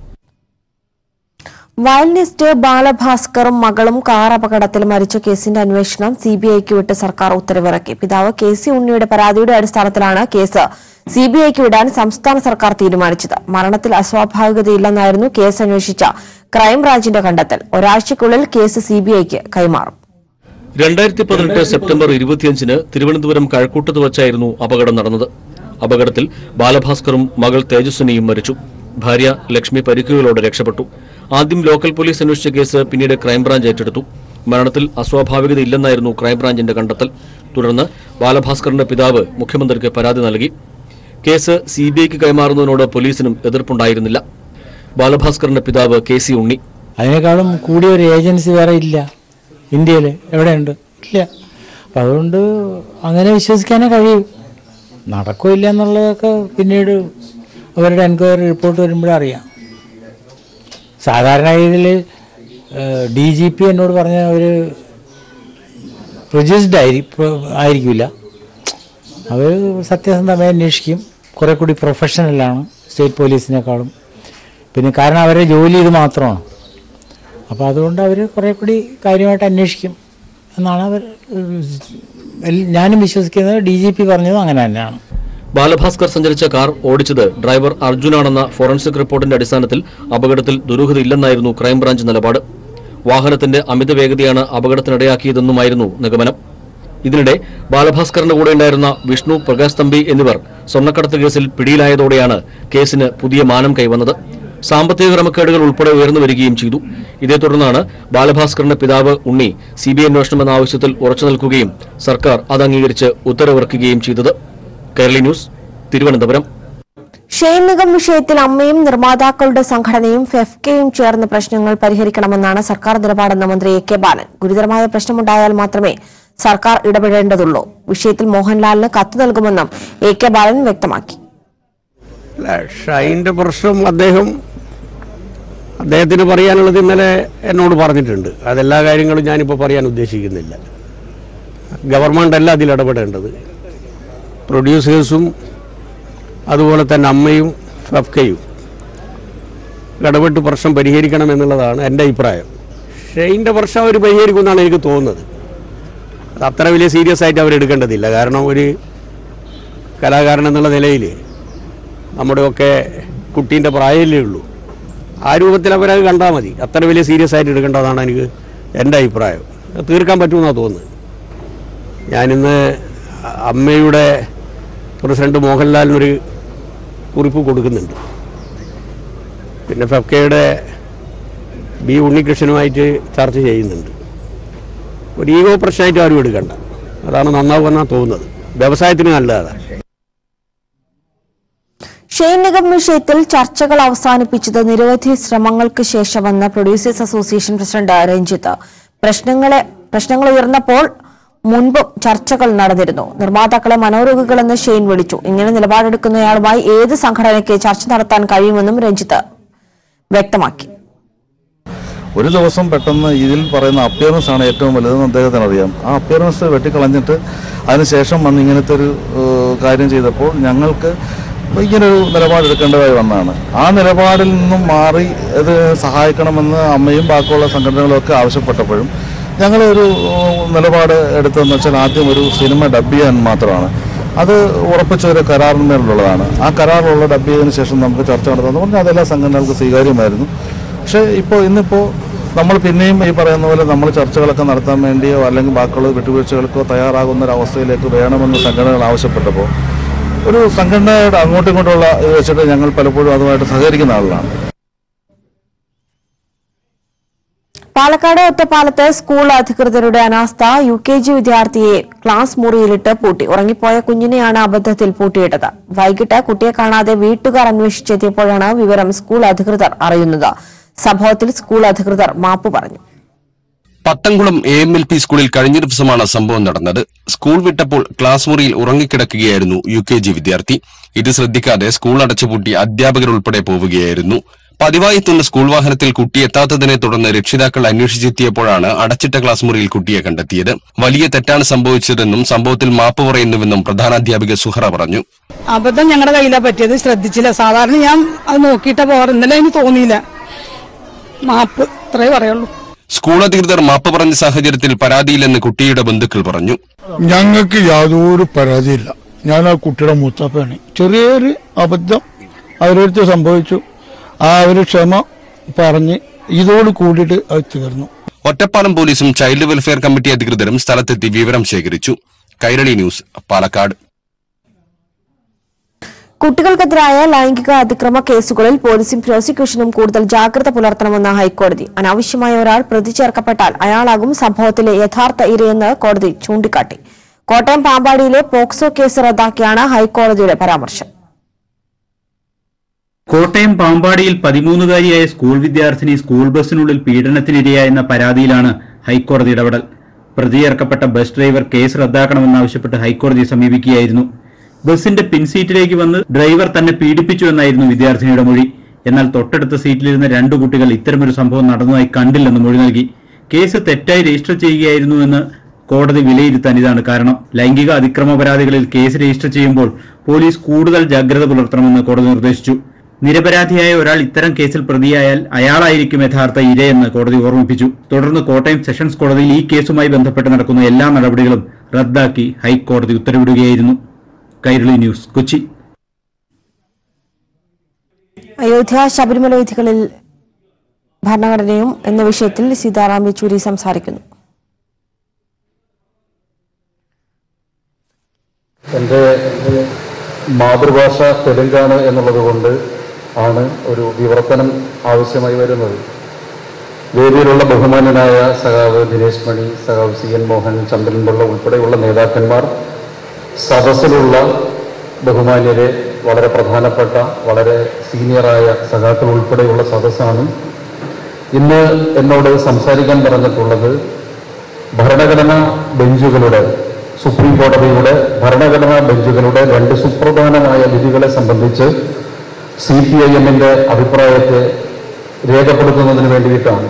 Violinist ബാലഭാസ്കറും മകളും കാർ അപകടത്തിൽ മരിച്ച കേസിന്റെ അന്വേഷണം സിബിഐക്ക് വിട്ട് സർക്കാർ ഉത്തരവിറക്കി. പിതാവ് കെ സി ഉണ്ണിയുടെ പരാതിയുടെ അടിസ്ഥാനത്തിലാണ് കേസ് സിബിഐക്ക് വിടാൻ സംസ്ഥാന സർക്കാർ തീരുമാനിച്ചത്. മരണത്തിൽ അസ്വാഭാവികതയില്ലെന്നായിരുന്നു കേസ് അന്വേഷിച്ച ക്രൈംബ്രാഞ്ചിന്റെ കണ്ടെത്തൽ. ഒരാഴ്ചയ്ക്കുള്ളിൽ കേസ് സിബിഐക്ക് കൈമാറും. രണ്ടായിരത്തി പതിനെട്ട് സെപ്റ്റംബർ ഇരുപത്തിയഞ്ചിന് തിരുവനന്തപുരം കഴക്കൂട്ടത്ത് വച്ചായിരുന്നു അപകടം നടന്നത്. അപകടത്തിൽ ബാലഭാസ്കറും മകൾ തേജസ്വിനിയും മരിച്ചു. ഭാര്യ ലക്ഷ്മി പരിക്കുകളോടെ രക്ഷപ്പെട്ടു. ആദ്യം ലോക്കൽ പോലീസ് അന്വേഷിച്ച കേസ് പിന്നീട് ക്രൈംബ്രാഞ്ച് ഏറ്റെടുത്തു. മരണത്തിൽ അസ്വാഭാവികതയില്ലെന്നായിരുന്നു ക്രൈംബ്രാഞ്ചിന്റെ കണ്ടെത്തൽ. തുടർന്ന് ബാലഭാസ്കറിന്റെ പിതാവ് മുഖ്യമന്ത്രിക്ക് പരാതി നൽകി. കേസ് സിബിഐക്ക് കൈമാറുന്നതിനോട് പോലീസിനും എതിർപ്പുണ്ടായിരുന്നില്ല. ബാലഭാസ്കറിന്റെ പിതാവ് കെ സി ഉണ്ണി. അതിനേക്കാളും കൂടിയ ഒരു ഏജൻസി വേറെ ഇല്ല ഇന്ത്യയിൽ, എവിടെയുണ്ട്? ഇല്ല. അപ്പം അതുകൊണ്ട് അങ്ങനെ വിശ്വസിക്കാനേ കഴിയൂ. നടക്കോ ഇല്ല എന്നുള്ളതൊക്കെ പിന്നീട് അവരുടെ എൻക്വയറി റിപ്പോർട്ട് വരുമ്പോഴേ അറിയാം. സാധാരണ രീതിയിൽ ഡി ജി പി എന്നോട് പറഞ്ഞ ഒരു പ്രൊഡ്യൂസ്ഡ് ആയി ആയിരിക്കില്ല. അവർ സത്യസന്ധമായി അന്വേഷിക്കും. കുറെ കൂടി പ്രൊഫഷണലാണ് സ്റ്റേറ്റ് പോലീസിനേക്കാളും. പിന്നെ കാരണം അവരുടെ ജോലി ഇത് മാത്രമാണ്. അപ്പോൾ അതുകൊണ്ട് അവർ കുറെ കൂടി കാര്യമായിട്ട് അന്വേഷിക്കും എന്നാണ് അവർ ഞാനും വിശ്വസിക്കുന്നത്. ഡി ജി പി പറഞ്ഞതും അങ്ങനെ തന്നെയാണ്. ബാലഭാസ്കർ സഞ്ചരിച്ച കാർ ഓടിച്ചത് ഡ്രൈവർ അർജുനാണെന്ന ഫോറൻസിക് റിപ്പോർട്ടിന്റെ അടിസ്ഥാനത്തിൽ അപകടത്തിൽ ദുരൂഹതയില്ലെന്നായിരുന്നു ക്രൈംബ്രാഞ്ച് നിലപാട്. വാഹനത്തിന്റെ അമിത വേഗതയാണ് അപകടത്തിനിടയാക്കിയതെന്നുമായിരുന്നു നിഗമനം. ഇതിനിടെ ബാലഭാസ്കറിന്റെ കൂടെ ഉണ്ടായിരുന്ന വിഷ്ണു, പ്രകാശ് തമ്പി എന്നിവർ സ്വർണ്ണക്കടത്ത് കേസിൽ പിടിയിലായതോടെയാണ് കേസിന് പുതിയ മാനം കൈവന്നത്. സാമ്പത്തിക ക്രമക്കേടുകൾ ഉൾപ്പെടെ ഉയർന്നു വരികയും ചെയ്തു. ഇതേ തുടർന്നാണ് ബാലഭാസ്കറിന്റെ പിതാവ് ഉണ്ണി സിബിഐ അന്വേഷണം എന്ന ആവശ്യത്തിൽ ഉറച്ചു നിൽക്കുകയും സർക്കാർ അത് അംഗീകരിച്ച് ഉത്തരവിറക്കുകയും ചെയ്തത്. കേരളി ന്യൂസ്, തിരുവനന്തപുരം. ഷെയ്ൻ നിഗം വിഷയത്തിൽ അമ്മയും നിർമ്മാതാക്കളുടെ സംഘടനയും ഫെഫ്കയും ചേർന്ന് പ്രശ്നങ്ങൾ പരിഹരിക്കണമെന്നാണ് സർക്കാർ നിലപാടെന്ന് മന്ത്രി എ കെ ബാലൻ. ഗുരുതരമായ പ്രശ്നമുണ്ടായാൽ മാത്രമേ സർക്കാർ ഇടപെടേണ്ടതുള്ളൂ. വിഷയത്തിൽ മോഹൻലാലിന് കത്ത് നൽകുമെന്നും എ കെ ബാലൻ വ്യക്തമാക്കി. ഷൈൻ്റെ പ്രശ്നം അദ്ദേഹം അദ്ദേഹത്തിന് പറയാനുള്ളത് ഇന്നലെ എന്നോട് പറഞ്ഞിട്ടുണ്ട്. അതെല്ലാ കാര്യങ്ങളും ഞാനിപ്പോൾ പറയാൻ ഉദ്ദേശിക്കുന്നില്ല. ഗവൺമെൻറ് അല്ല അതിൽ ഇടപെടേണ്ടത്. പ്രൊഡ്യൂസേഴ്സും അതുപോലെ തന്നെ അമ്മയും ഫെഫ്കയും ഇടപെട്ട് പ്രശ്നം പരിഹരിക്കണം എന്നുള്ളതാണ് എൻ്റെ അഭിപ്രായം. ഷെയ്ൻ്റെ പ്രശ്നം അവർ പരിഹരിക്കുമെന്നാണ് എനിക്ക് തോന്നുന്നത്. അത് അത്ര വലിയ സീരിയസ് ആയിട്ട് അവരെടുക്കേണ്ടതില്ല. കാരണം ഒരു കലാകാരൻ എന്നുള്ള നിലയിൽ നമ്മുടെയൊക്കെ കുട്ടീൻ്റെ പ്രായമല്ലേ ഉള്ളൂ. ആ രൂപത്തിൽ അവരത് കണ്ടാൽ മതി. അത്ര വലിയ സീരിയസ് ആയിട്ട് എടുക്കേണ്ടതാണ് എനിക്ക് എൻ്റെ അഭിപ്രായം. തീർക്കാൻ പറ്റുമെന്നാണ് തോന്നുന്നത്. ഞാനിന്ന് അമ്മയുടെ പ്രസിഡന്റ് മോഹൻലാലിനൊരു കുറിപ്പ് കൊടുക്കുന്നുണ്ട്. പിന്നെ ഫെഫ്കയുടെ ബി ഉണ്ണികൃഷ്ണനുമായിട്ട് ചർച്ച ചെയ്യുന്നുണ്ട്. ഒരു ഈഗോ പ്രശ്നമായിട്ട് ആരും എടുക്കണ്ട. അതാണ് നന്നാവുമെന്നാണ് തോന്നുന്നത്. വ്യവസായത്തിന് നല്ലതാണ്. ഷെയ്ൻ നിഗം വിഷയത്തിൽ ചർച്ചകൾ അവസാനിപ്പിച്ചത് നിരവധി ശ്രമങ്ങൾക്ക് ശേഷമെന്ന് പ്രൊഡ്യൂസേഴ്സ് അസോസിയേഷൻ പ്രസിഡന്റ് രഞ്ജിത്ത്. പ്രശ്നങ്ങളെ പ്രശ്നങ്ങൾ ഉയർന്നപ്പോൾ മുൻപും ചർച്ചകൾ നടന്നിരുന്നു. നിർമ്മാതാക്കളെ മനോരോഗികളെന്ന് ഷെയ്ൻ വിളിച്ചു. ഇങ്ങനെ നിലപാടെടുക്കുന്നയാളുമായി ഏത് സംഘടനയ്ക്ക് ചർച്ച നടത്താൻ കഴിയുമെന്നും രഞ്ജിത്ത് വ്യക്തമാക്കി. ഒരു ദിവസം പെട്ടെന്ന് ഇതിൽ പറയുന്ന അപ്പിയറൻസ് ആണ് ഏറ്റവും വലുതെന്ന് അദ്ദേഹത്തിന് അറിയാം. ആ അപ്പിയറൻസ് വെട്ടിക്കളഞ്ഞിട്ട് അതിനുശേഷം വന്ന് ഇങ്ങനത്തെ ഒരു കാര്യം ചെയ്തപ്പോൾ ഞങ്ങൾക്ക് ഇങ്ങനൊരു നിലപാടെടുക്കേണ്ടതായി വന്നതാണ്. ആ നിലപാടിൽ നിന്നും മാറി ഇത് സഹായിക്കണമെന്ന് അമ്മയും ബാക്കിയുള്ള സംഘടനകളും ഒക്കെ ആവശ്യപ്പെട്ടപ്പോഴും ഞങ്ങളൊരു നിലപാട് എടുത്തതെന്ന് വെച്ചാൽ ആദ്യം ഒരു സിനിമ ഡബ് ചെയ്യാൻ മാത്രമാണ്. അത് ഉറപ്പിച്ച ഒരു കരാറിന്മേലുള്ളതാണ്. ആ കരാറിലുള്ള ഡബ് ചെയ്തതിന് ശേഷം നമുക്ക് ചർച്ച നടത്താമെന്ന് പറഞ്ഞാൽ അതെല്ലാ സംഘടനകൾക്ക് സ്വീകാര്യമായിരുന്നു. പക്ഷേ ഇപ്പോൾ ഇന്നിപ്പോൾ നമ്മൾ പിന്നെയും ഈ പറയുന്ന പോലെ നമ്മൾ ചർച്ചകളൊക്കെ നടത്താൻ വേണ്ടിയോ അല്ലെങ്കിൽ ബാക്കിയുള്ള വിട്ടുവീഴ്ചകൾക്കോ തയ്യാറാകുന്ന ഒരു അവസ്ഥയിലേക്ക് വേണമെന്ന് സംഘടനകൾ ആവശ്യപ്പെട്ടപ്പോൾ ഒരു സംഘടനയുടെ അങ്ങോട്ടും ഇങ്ങോട്ടുള്ള ഇത് വെച്ചിട്ട് ഞങ്ങൾ പലപ്പോഴും അതുമായിട്ട് സഹകരിക്കുന്ന ആളാണ്. പാലക്കാട് ഒറ്റപ്പാലത്ത് സ്കൂൾ അധികൃതരുടെ അനാസ്ഥ. യു കെ ജി വിദ്യാർത്ഥിയെ ക്ലാസ് മുറിയിലിട്ട് പൂട്ടി. ഉറങ്ങിപ്പോയ കുഞ്ഞിനെയാണ് അബദ്ധത്തിൽ പൂട്ടിയിട്ടത്. വൈകിട്ട് കുട്ടിയെ കാണാതെ വീട്ടുകാർ അന്വേഷിച്ചെത്തിയപ്പോഴാണ് വിവരം സ്കൂൾ അധികൃതർ അറിയുന്നത്. സംഭവത്തിൽ സ്കൂൾ അധികൃതർ മാപ്പ് പറഞ്ഞു. Pathamkulam A M L P സ്കൂളിൽ കഴിഞ്ഞ ദിവസമാണ് സംഭവം നടന്നത്. സ്കൂൾ വിട്ടപ്പോൾ ക്ലാസ് മുറിയിൽ ഉറങ്ങിക്കിടക്കുകയായിരുന്നു യു കെ ജി വിദ്യാർത്ഥി. ഇത് ശ്രദ്ധിക്കാതെ സ്കൂൾ അടച്ചുപൂട്ടി അധ്യാപകരുൾപ്പെടെ പോവുകയായിരുന്നു. പതിവായി എത്തുന്ന സ്കൂൾ വാഹനത്തിൽ കുട്ടി എത്താത്തതിനെ തുടർന്ന് രക്ഷിതാക്കൾ അന്വേഷിച്ചെത്തിയപ്പോഴാണ് അടച്ചിട്ട ക്ലാസ് മുറിയിൽ കുട്ടിയെ കണ്ടെത്തിയത്. വലിയ തെറ്റാണ് സംഭവിച്ചതെന്നും സംഭവത്തിൽ മാപ്പ് പറയുന്നുവെന്നും പ്രധാനാധ്യാപിക സുഹറ പറഞ്ഞു. അബദ്ധം ഞങ്ങളുടെ കയ്യിലാ പറ്റിയത്, ശ്രദ്ധിച്ചില്ല. സാധാരണ ഞാൻ അത് നോക്കിയിട്ടാ പോകാറ്, ഇന്നലെ എനിക്ക് തോന്നിയില്ല. മാപ്പ് ഇത്രേ പറയുള്ളൂ. സ്കൂൾ അധികൃതർ മാപ്പ് പറഞ്ഞ സാഹചര്യത്തിൽ പരാതിയില്ലെന്ന് കുട്ടിയുടെ ബന്ധുക്കൾ പറഞ്ഞു. ഞങ്ങൾക്ക് യാതൊരു പരാതിയില്ല. ഞാൻ ആ കുട്ടിയുടെ മൂത്താപ്പയാണ്. ചെറിയൊരു അബദ്ധം അവരടുത്ത് സംഭവിച്ചു. ആ ഒരു ക്ഷമ പറഞ്ഞ് ഇതോട് കൂടിയിട്ട് അത് തീർന്നു. ഒറ്റപ്പാലം പോലീസും ചൈൽഡ് വെൽഫെയർ കമ്മിറ്റി അധികൃതരും സ്ഥലത്തെത്തി വിവരം ശേഖരിച്ചു. കൈരളി ന്യൂസ്, പാലക്കാട്. കുട്ടികൾക്കെതിരായ ലൈംഗിക അതിക്രമ കേസുകളിൽ പോലീസും പ്രോസിക്യൂഷനും കൂടുതൽ ജാഗ്രത പുലർത്തണമെന്ന് ഹൈക്കോടതി. അനാവശ്യമായ ഒരാൾ പ്രതി ചേർക്കപ്പെട്ടാൽ അയാളാകും സംഭവത്തിലെ യഥാർത്ഥ ഇരയെന്ന് കോടതി ചൂണ്ടിക്കാട്ടി. കോട്ടയം പാമ്പാടിയിലെ പോക്സോ കേസ് റദ്ദാക്കിയാണ് ഹൈക്കോടതിയുടെ പരാമർശം. കോട്ടയം പാമ്പാടിയിൽ പതിമൂന്നുകാരിയായ സ്കൂൾ വിദ്യാർത്ഥിനി സ്കൂൾ ബസിനുള്ളിൽ പീഡനത്തിനിരയായെന്ന പരാതിയിലാണ് ഹൈക്കോടതി ഇടപെടൽ. പ്രതി ചേർക്കപ്പെട്ട ബസ് ഡ്രൈവർ കേസ് റദ്ദാക്കണമെന്നാവശ്യപ്പെട്ട് ഹൈക്കോടതിയെ സമീപിക്കുകയായിരുന്നു. ബസിന്റെ പിൻസീറ്റിലേക്ക് വന്ന് ഡ്രൈവർ തന്നെ പീഡിപ്പിച്ചു എന്നായിരുന്നു വിദ്യാർത്ഥിനിയുടെ മൊഴി. എന്നാൽ തൊട്ടടുത്ത സീറ്റിലിരുന്ന രണ്ടു കുട്ടികൾ ഇത്തരമൊരു സംഭവം നടന്നതായി കണ്ടില്ലെന്ന് മൊഴി നൽകി. കേസ് തെറ്റായി രജിസ്റ്റർ ചെയ്യുകയായിരുന്നുവെന്ന് കോടതി വിലയിരുത്താൻ ഇതാണ് കാരണം. ലൈംഗിക അതിക്രമ പരാതികളിൽ കേസ് രജിസ്റ്റർ ചെയ്യുമ്പോൾ പോലീസ് കൂടുതൽ ജാഗ്രത പുലർത്തണമെന്ന് കോടതി നിർദ്ദേശിച്ചു. നിരപരാധിയായ ഒരാൾ ഇത്തരം കേസിൽ പ്രതിയായാൽ അയാളായിരിക്കും യഥാർത്ഥ ഇരയെന്ന് കോടതി ഓർമ്മിപ്പിച്ചു. തുടർന്ന് കോട്ടയം സെഷൻസ് കോടതിയിൽ ഈ കേസുമായി ബന്ധപ്പെട്ട് നടക്കുന്ന എല്ലാ നടപടികളും റദ്ദാക്കി ഹൈക്കോടതി ഉത്തരവിടുകയായിരുന്നു. കൈരളി ന്യൂസ്, കൊച്ചി. അയോധ്യ ശബരിമല വിധികളിൽ ഭരണഘടനയും എന്ന വിഷയത്തിൽ സീതാറാം യെച്ചൂരി സംസാരിക്കുന്നു. എൻ്റെ മാതൃഭാഷ തെലുങ്കാണ് എന്നുള്ളത് കൊണ്ട് ആണ് ഒരു വിവർത്തനം ആവശ്യമായി വരുന്നത്. വേദിയിലുള്ള ബഹുമാന്യനായ സഖാവ് ദിനേശ് മണി, സഖാവ് സി എൻ മോഹൻ, ചന്ദ്രൻപിള്ള ഉൾപ്പെടെയുള്ള നേതാക്കന്മാർ, സദസ്സിലുള്ള ബഹുമാന്യരെ, വളരെ പ്രധാനപ്പെട്ട വളരെ സീനിയറായ സഖാക്കൾ ഉൾപ്പെടെയുള്ള സദസ്സാണ്. ഇന്ന് എന്നോട് സംസാരിക്കാൻ പറഞ്ഞിട്ടുള്ളത് ഭരണഘടനാ ബെഞ്ചുകളുടെ സുപ്രീം കോടതിയുടെ ഭരണഘടനാ ബെഞ്ചുകളുടെ രണ്ട് സുപ്രധാനമായ വിധികളെ സംബന്ധിച്ച് സി പി ഐ എമ്മിൻ്റെ അഭിപ്രായത്തെ രേഖപ്പെടുത്തുന്നതിന് വേണ്ടിയിട്ടാണ്.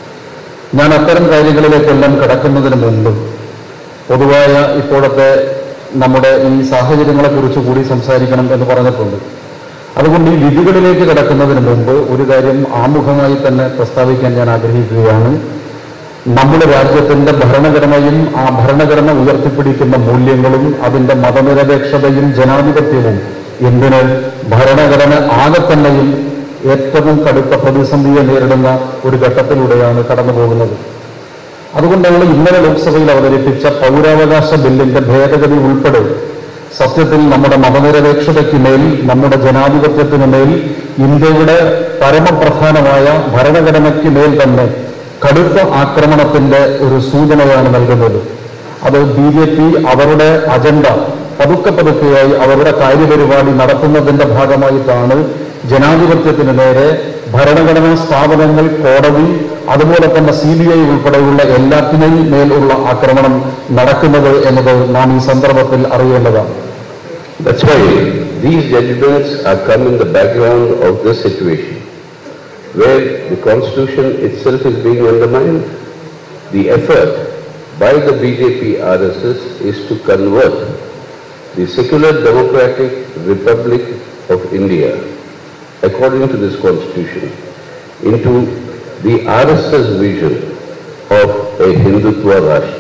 ഞാൻ അത്തരം കാര്യങ്ങളിലേക്കെല്ലാം കടക്കുന്നതിന് മുമ്പ് പൊതുവായ ഇപ്പോഴത്തെ നമ്മുടെ ഈ സാഹചര്യങ്ങളെക്കുറിച്ച് കൂടി സംസാരിക്കണം എന്ന് പറഞ്ഞിട്ടുണ്ട്. അതുകൊണ്ട് ഈ വിധികളിലേക്ക് കടക്കുന്നതിന് മുമ്പ് ഒരു കാര്യം ആമുഖമായി തന്നെ പ്രസ്താവിക്കാൻ ഞാൻ ആഗ്രഹിക്കുകയാണ്. നമ്മുടെ രാജ്യത്തിന്റെ ഭരണഘടനയും ആ ഭരണഘടന ഉയർത്തിപ്പിടിക്കുന്ന മൂല്യങ്ങളും അതിന്റെ മതനിരപേക്ഷതയും ജനാധിപത്യവും എന്തിന് ഭരണഘടന ആകെ തന്നെയും ഏറ്റവും കടുത്ത പ്രതിസന്ധിയെ നേരിടുന്ന ഒരു ഘട്ടത്തിലൂടെയാണ് കടന്നു പോകുന്നത്. അതുകൊണ്ടാണ് ഇന്നലെ ലോക്സഭയിൽ അവതരിപ്പിച്ച പൗരാവകാശ ബില്ലിന്റെ ഭേദഗതി ഉൾപ്പെടെ സത്യത്തിൽ നമ്മുടെ മതനിരപേക്ഷതയ്ക്ക് മേൽ, നമ്മുടെ ജനാധിപത്യത്തിന് മേൽ, ഇന്ത്യയുടെ പരമപ്രധാനമായ ഭരണഘടനയ്ക്ക് മേൽ തന്നെ കടുത്ത ആക്രമണത്തിന്റെ ഒരു സൂചനയാണ് നൽകുന്നത്. അത് ബി ജെ പി അവരുടെ അജണ്ട പതുക്കെ പതുക്കെയായി അവരുടെ കാര്യപരിപാടി നടത്തുന്നതിന്റെ ഭാഗമായിട്ടാണ് ജനാധിപത്യത്തിന് നേരെ ഭരണഘടനാ സ്ഥാപനങ്ങൾ, കോടതി, അതുപോലെ തന്നെ സി ബി ഐ ഉൾപ്പെടെയുള്ള എല്ലാത്തിനെയും മേലുള്ള ആക്രമണം നടക്കുന്നത് എന്നത് നാം ഈ സന്ദർഭത്തിൽ അറിയേണ്ടതാണ്. That's why these judgments are come in the background of this situation, where the constitution itself is being undermined. The effort by the B J P R S S is to convert the secular democratic republic of India, according to this constitution, into the R S S vision of a Hindutva Rashtra.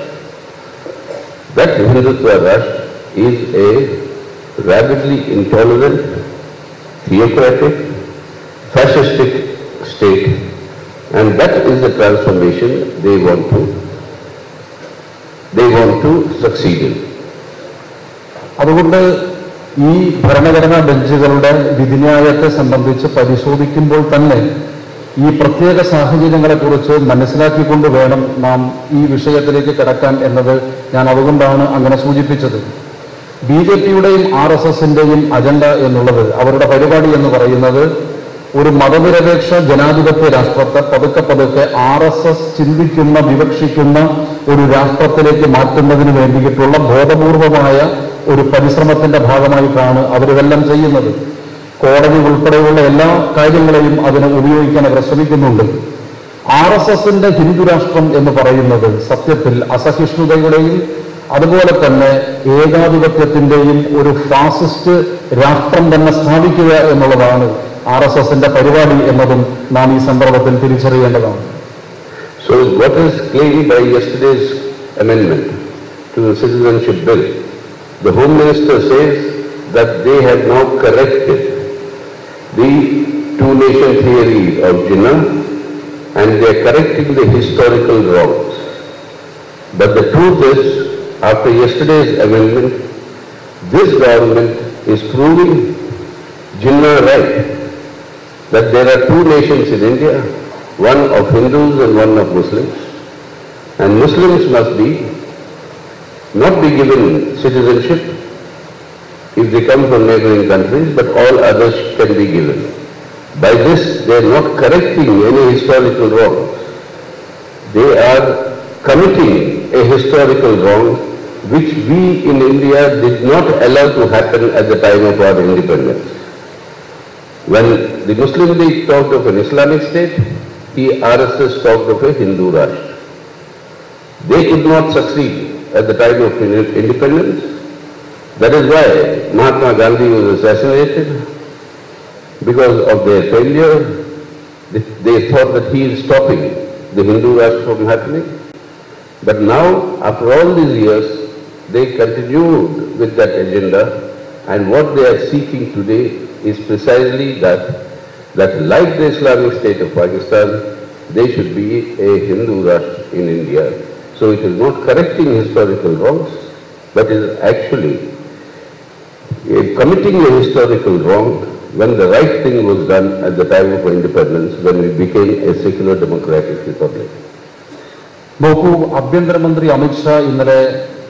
That Hindutva Rashtra is a rabidly intolerant, theocratic, fascistic state, and that is the transformation they want to they want to succeed in. അതുകൊണ്ട് ഈ ഭരണഘടനാ ബെഞ്ചുകളുടെ വിധിന്യായത്തെ സംബന്ധിച്ച് പരിശോധിക്കുമ്പോൾ തന്നെ ഈ പ്രത്യേക സാഹചര്യങ്ങളെക്കുറിച്ച് മനസ്സിലാക്കിക്കൊണ്ട് വേണം നാം ഈ വിഷയത്തിലേക്ക് കടക്കാൻ എന്നത് ഞാൻ അതുകൊണ്ടാണ് അങ്ങനെ സൂചിപ്പിച്ചത്. ബി ജെ പിയുടെയും ആർ എസ് എസിന്റെയും അജണ്ട എന്നുള്ളത്, അവരുടെ പരിപാടി എന്ന് പറയുന്നത് ഒരു മതനിരപേക്ഷ ജനാധിപത്യ രാഷ്ട്രത്തെ പതുക്കെ പതുക്കെ ആർ എസ് എസ് ചിന്തിക്കുന്ന വിവക്ഷിക്കുന്ന ഒരു രാഷ്ട്രത്തിലേക്ക് മാറ്റുന്നതിന് വേണ്ടിയിട്ടുള്ള ബോധപൂർവമായ ഒരു പരിശ്രമത്തിന്റെ ഭാഗമായിട്ടാണ് അവരിതെല്ലാം ചെയ്യുന്നത്. കോടതി ഉൾപ്പെടെയുള്ള എല്ലാ കാര്യങ്ങളെയും അതിന് ഉപയോഗിക്കാൻ അവർ ശ്രമിക്കുന്നുണ്ട്. ആർ എസ് എസിന്റെ ഹിന്ദു രാഷ്ട്രം എന്ന് പറയുന്നത് സത്യത്തിൽ അസഹിഷ്ണുതയുടെയും അതുപോലെ തന്നെ ഏകാധിപത്യത്തിന്റെയും ഒരു ഫാസിസ്റ്റ് രാഷ്ട്രം തന്നെ സ്ഥാപിക്കുക എന്നുള്ളതാണ് ആർ എസ് എസിന്റെ പരിപാടി എന്നതും നാം ഈ സന്ദർഭത്തിൽ തിരിച്ചറിയേണ്ടതാണ്. So what is claimed by yesterday's amendment to the citizenship bill? The Home Minister says that they have now corrected the two-nation theory of Jinnah and they are correcting the historical wrongs. But the truth is, after yesterday's amendment, this government is proving Jinnah right, that there are two nations in India, one of Hindus and one of Muslims, and Muslims must be not be given citizenship if they come from neighboring countries, but all others can be given. By this, they are not correcting any historical wrong. They are committing a historical wrong which we in India did not allow to happen at the time of our independence. When the Muslim League talked of an Islamic state, the R S S talked of a Hindu Rashtra. They could not succeed at the time of independence. That is why Mahatma Gandhi was assassinated. Because of their failure, they thought that he is stopping the Hindu Rashtra from happening. But now, after all these years, they continued with that agenda, and what they are seeking today is precisely that, that like the Islamic State of Pakistan, they should be a Hindu Rashtra in India. So it is not correcting historical wrongs, but it is actually uh, committing a historical wrong when the right thing was done at the time of independence, when we became a secular democratic republic. നോക്കൂ, ആഭ്യന്തരമന്ത്രി അമിത്ഷാ ഇന്നലെ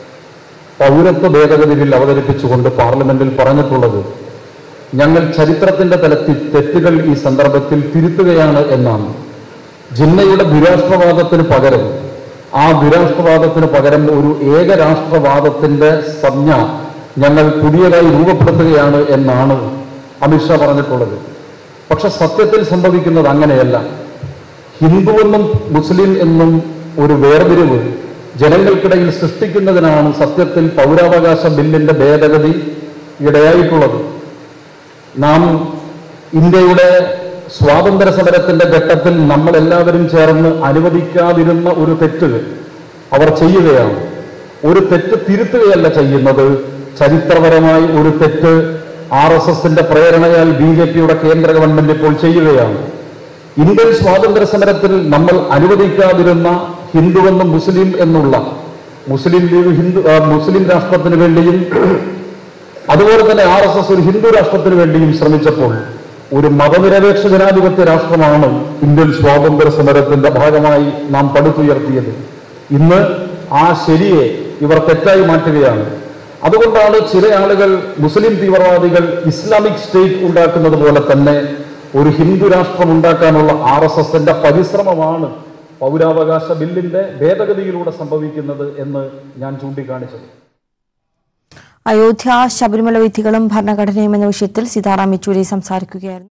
പൗരത്വ ഭേദഗതി bill അവതരിപ്പിച്ചുകൊണ്ട് പാർലമെന്റിൽ പറഞ്ഞിട്ടുള്ളത് ഞങ്ങൾ ചരിത്രത്തിന്റെ തലത്തിൽ തെറ്റുകൾ ഈ സന്ദർഭത്തിൽ തിരുത്തുകയാണ് എന്നാണ്. ജിന്നയുടെ ദ്വിരാഷ്ട്രവാദത്തിന് പകരം ആ ദ്വിരാഷ്ട്രവാദത്തിന് പകരം ഒരു ഏകരാഷ്ട്രവാദത്തിന്റെ സംജ്ഞ ഞങ്ങൾ പുതിയതായി രൂപപ്പെടുത്തുകയാണ് എന്നാണ് അമിത്ഷാ പറഞ്ഞിട്ടുള്ളത്. പക്ഷെ സത്യത്തിൽ സംഭവിക്കുന്നത് അങ്ങനെയല്ല. ഹിന്ദുവെന്നും മുസ്ലിം എന്നും ഒരു വേർതിരിവ് ജനങ്ങൾക്കിടയിൽ സൃഷ്ടിക്കുന്നതിനാണ് സത്യത്തിൽ പൗരാവകാശ ബില്ലിന്റെ ഭേദഗതി ഇടയായിട്ടുള്ളത്. നാം ഇന്ത്യയുടെ സ്വാതന്ത്ര്യ സമരത്തിന്റെ ഘട്ടത്തിൽ നമ്മൾ എല്ലാവരും ചേർന്ന് അനുവദിക്കാതിരുന്ന ഒരു തെറ്റ് അവർ ചെയ്യുകയാണ്. ഒരു തെറ്റ് തിരുത്തുകയല്ല ചെയ്യുന്നത്, ചരിത്രപരമായി ഒരു തെറ്റ് ആർ എസ് എസിന്റെ പ്രേരണയാൽ ബി ജെ പിയുടെ കേന്ദ്ര ഗവൺമെന്റ് ഇപ്പോൾ ചെയ്യുകയാണ്. ഇന്ത്യൻ സ്വാതന്ത്ര്യ സമരത്തിൽ നമ്മൾ അനുവദിക്കാതിരുന്ന ഹിന്ദുവെന്നും മുസ്ലിം എന്നുള്ള മുസ്ലിം ലീഗ് ഹിന്ദു മുസ്ലിം രാഷ്ട്രത്തിന് വേണ്ടിയും അതുപോലെ തന്നെ ആർ എസ് എസ് ഒരു ഹിന്ദു രാഷ്ട്രത്തിന് വേണ്ടിയും ശ്രമിച്ചപ്പോൾ ഒരു മതനിരപേക്ഷ ജനാധിപത്യ രാഷ്ട്രമാണ് ഇന്ത്യൻ സ്വാതന്ത്ര്യ സമരത്തിന്റെ ഭാഗമായി നാം പടുത്തുയർത്തിയത്. ഇന്ന് ആ ശരിയെ ഇവർ തെറ്റായി മാറ്റുകയാണ്. അതുകൊണ്ടാണ് ചില ആളുകൾ മുസ്ലിം തീവ്രവാദികൾ ഇസ്ലാമിക് സ്റ്റേറ്റ് ഉണ്ടാക്കുന്നത് പോലെ തന്നെ ഒരു ഹിന്ദു രാഷ്ട്രം ഉണ്ടാക്കാനുള്ള ആർ എസ് എസിന്റെ പരിശ്രമമാണ് പൗരാവകാശ ബില്ലിന്റെ ഭേദഗതിയിലൂടെ സംഭവിക്കുന്നത് എന്ന് ഞാൻ ചൂണ്ടിക്കാണിച്ചത്. അയോധ്യ ശബരിമല വിധികളും ഭരണഘടനയും എന്ന വിഷയത്തിൽ സീതാറാം യെച്ചൂരി സംസാരിക്കുകയായിരുന്നു.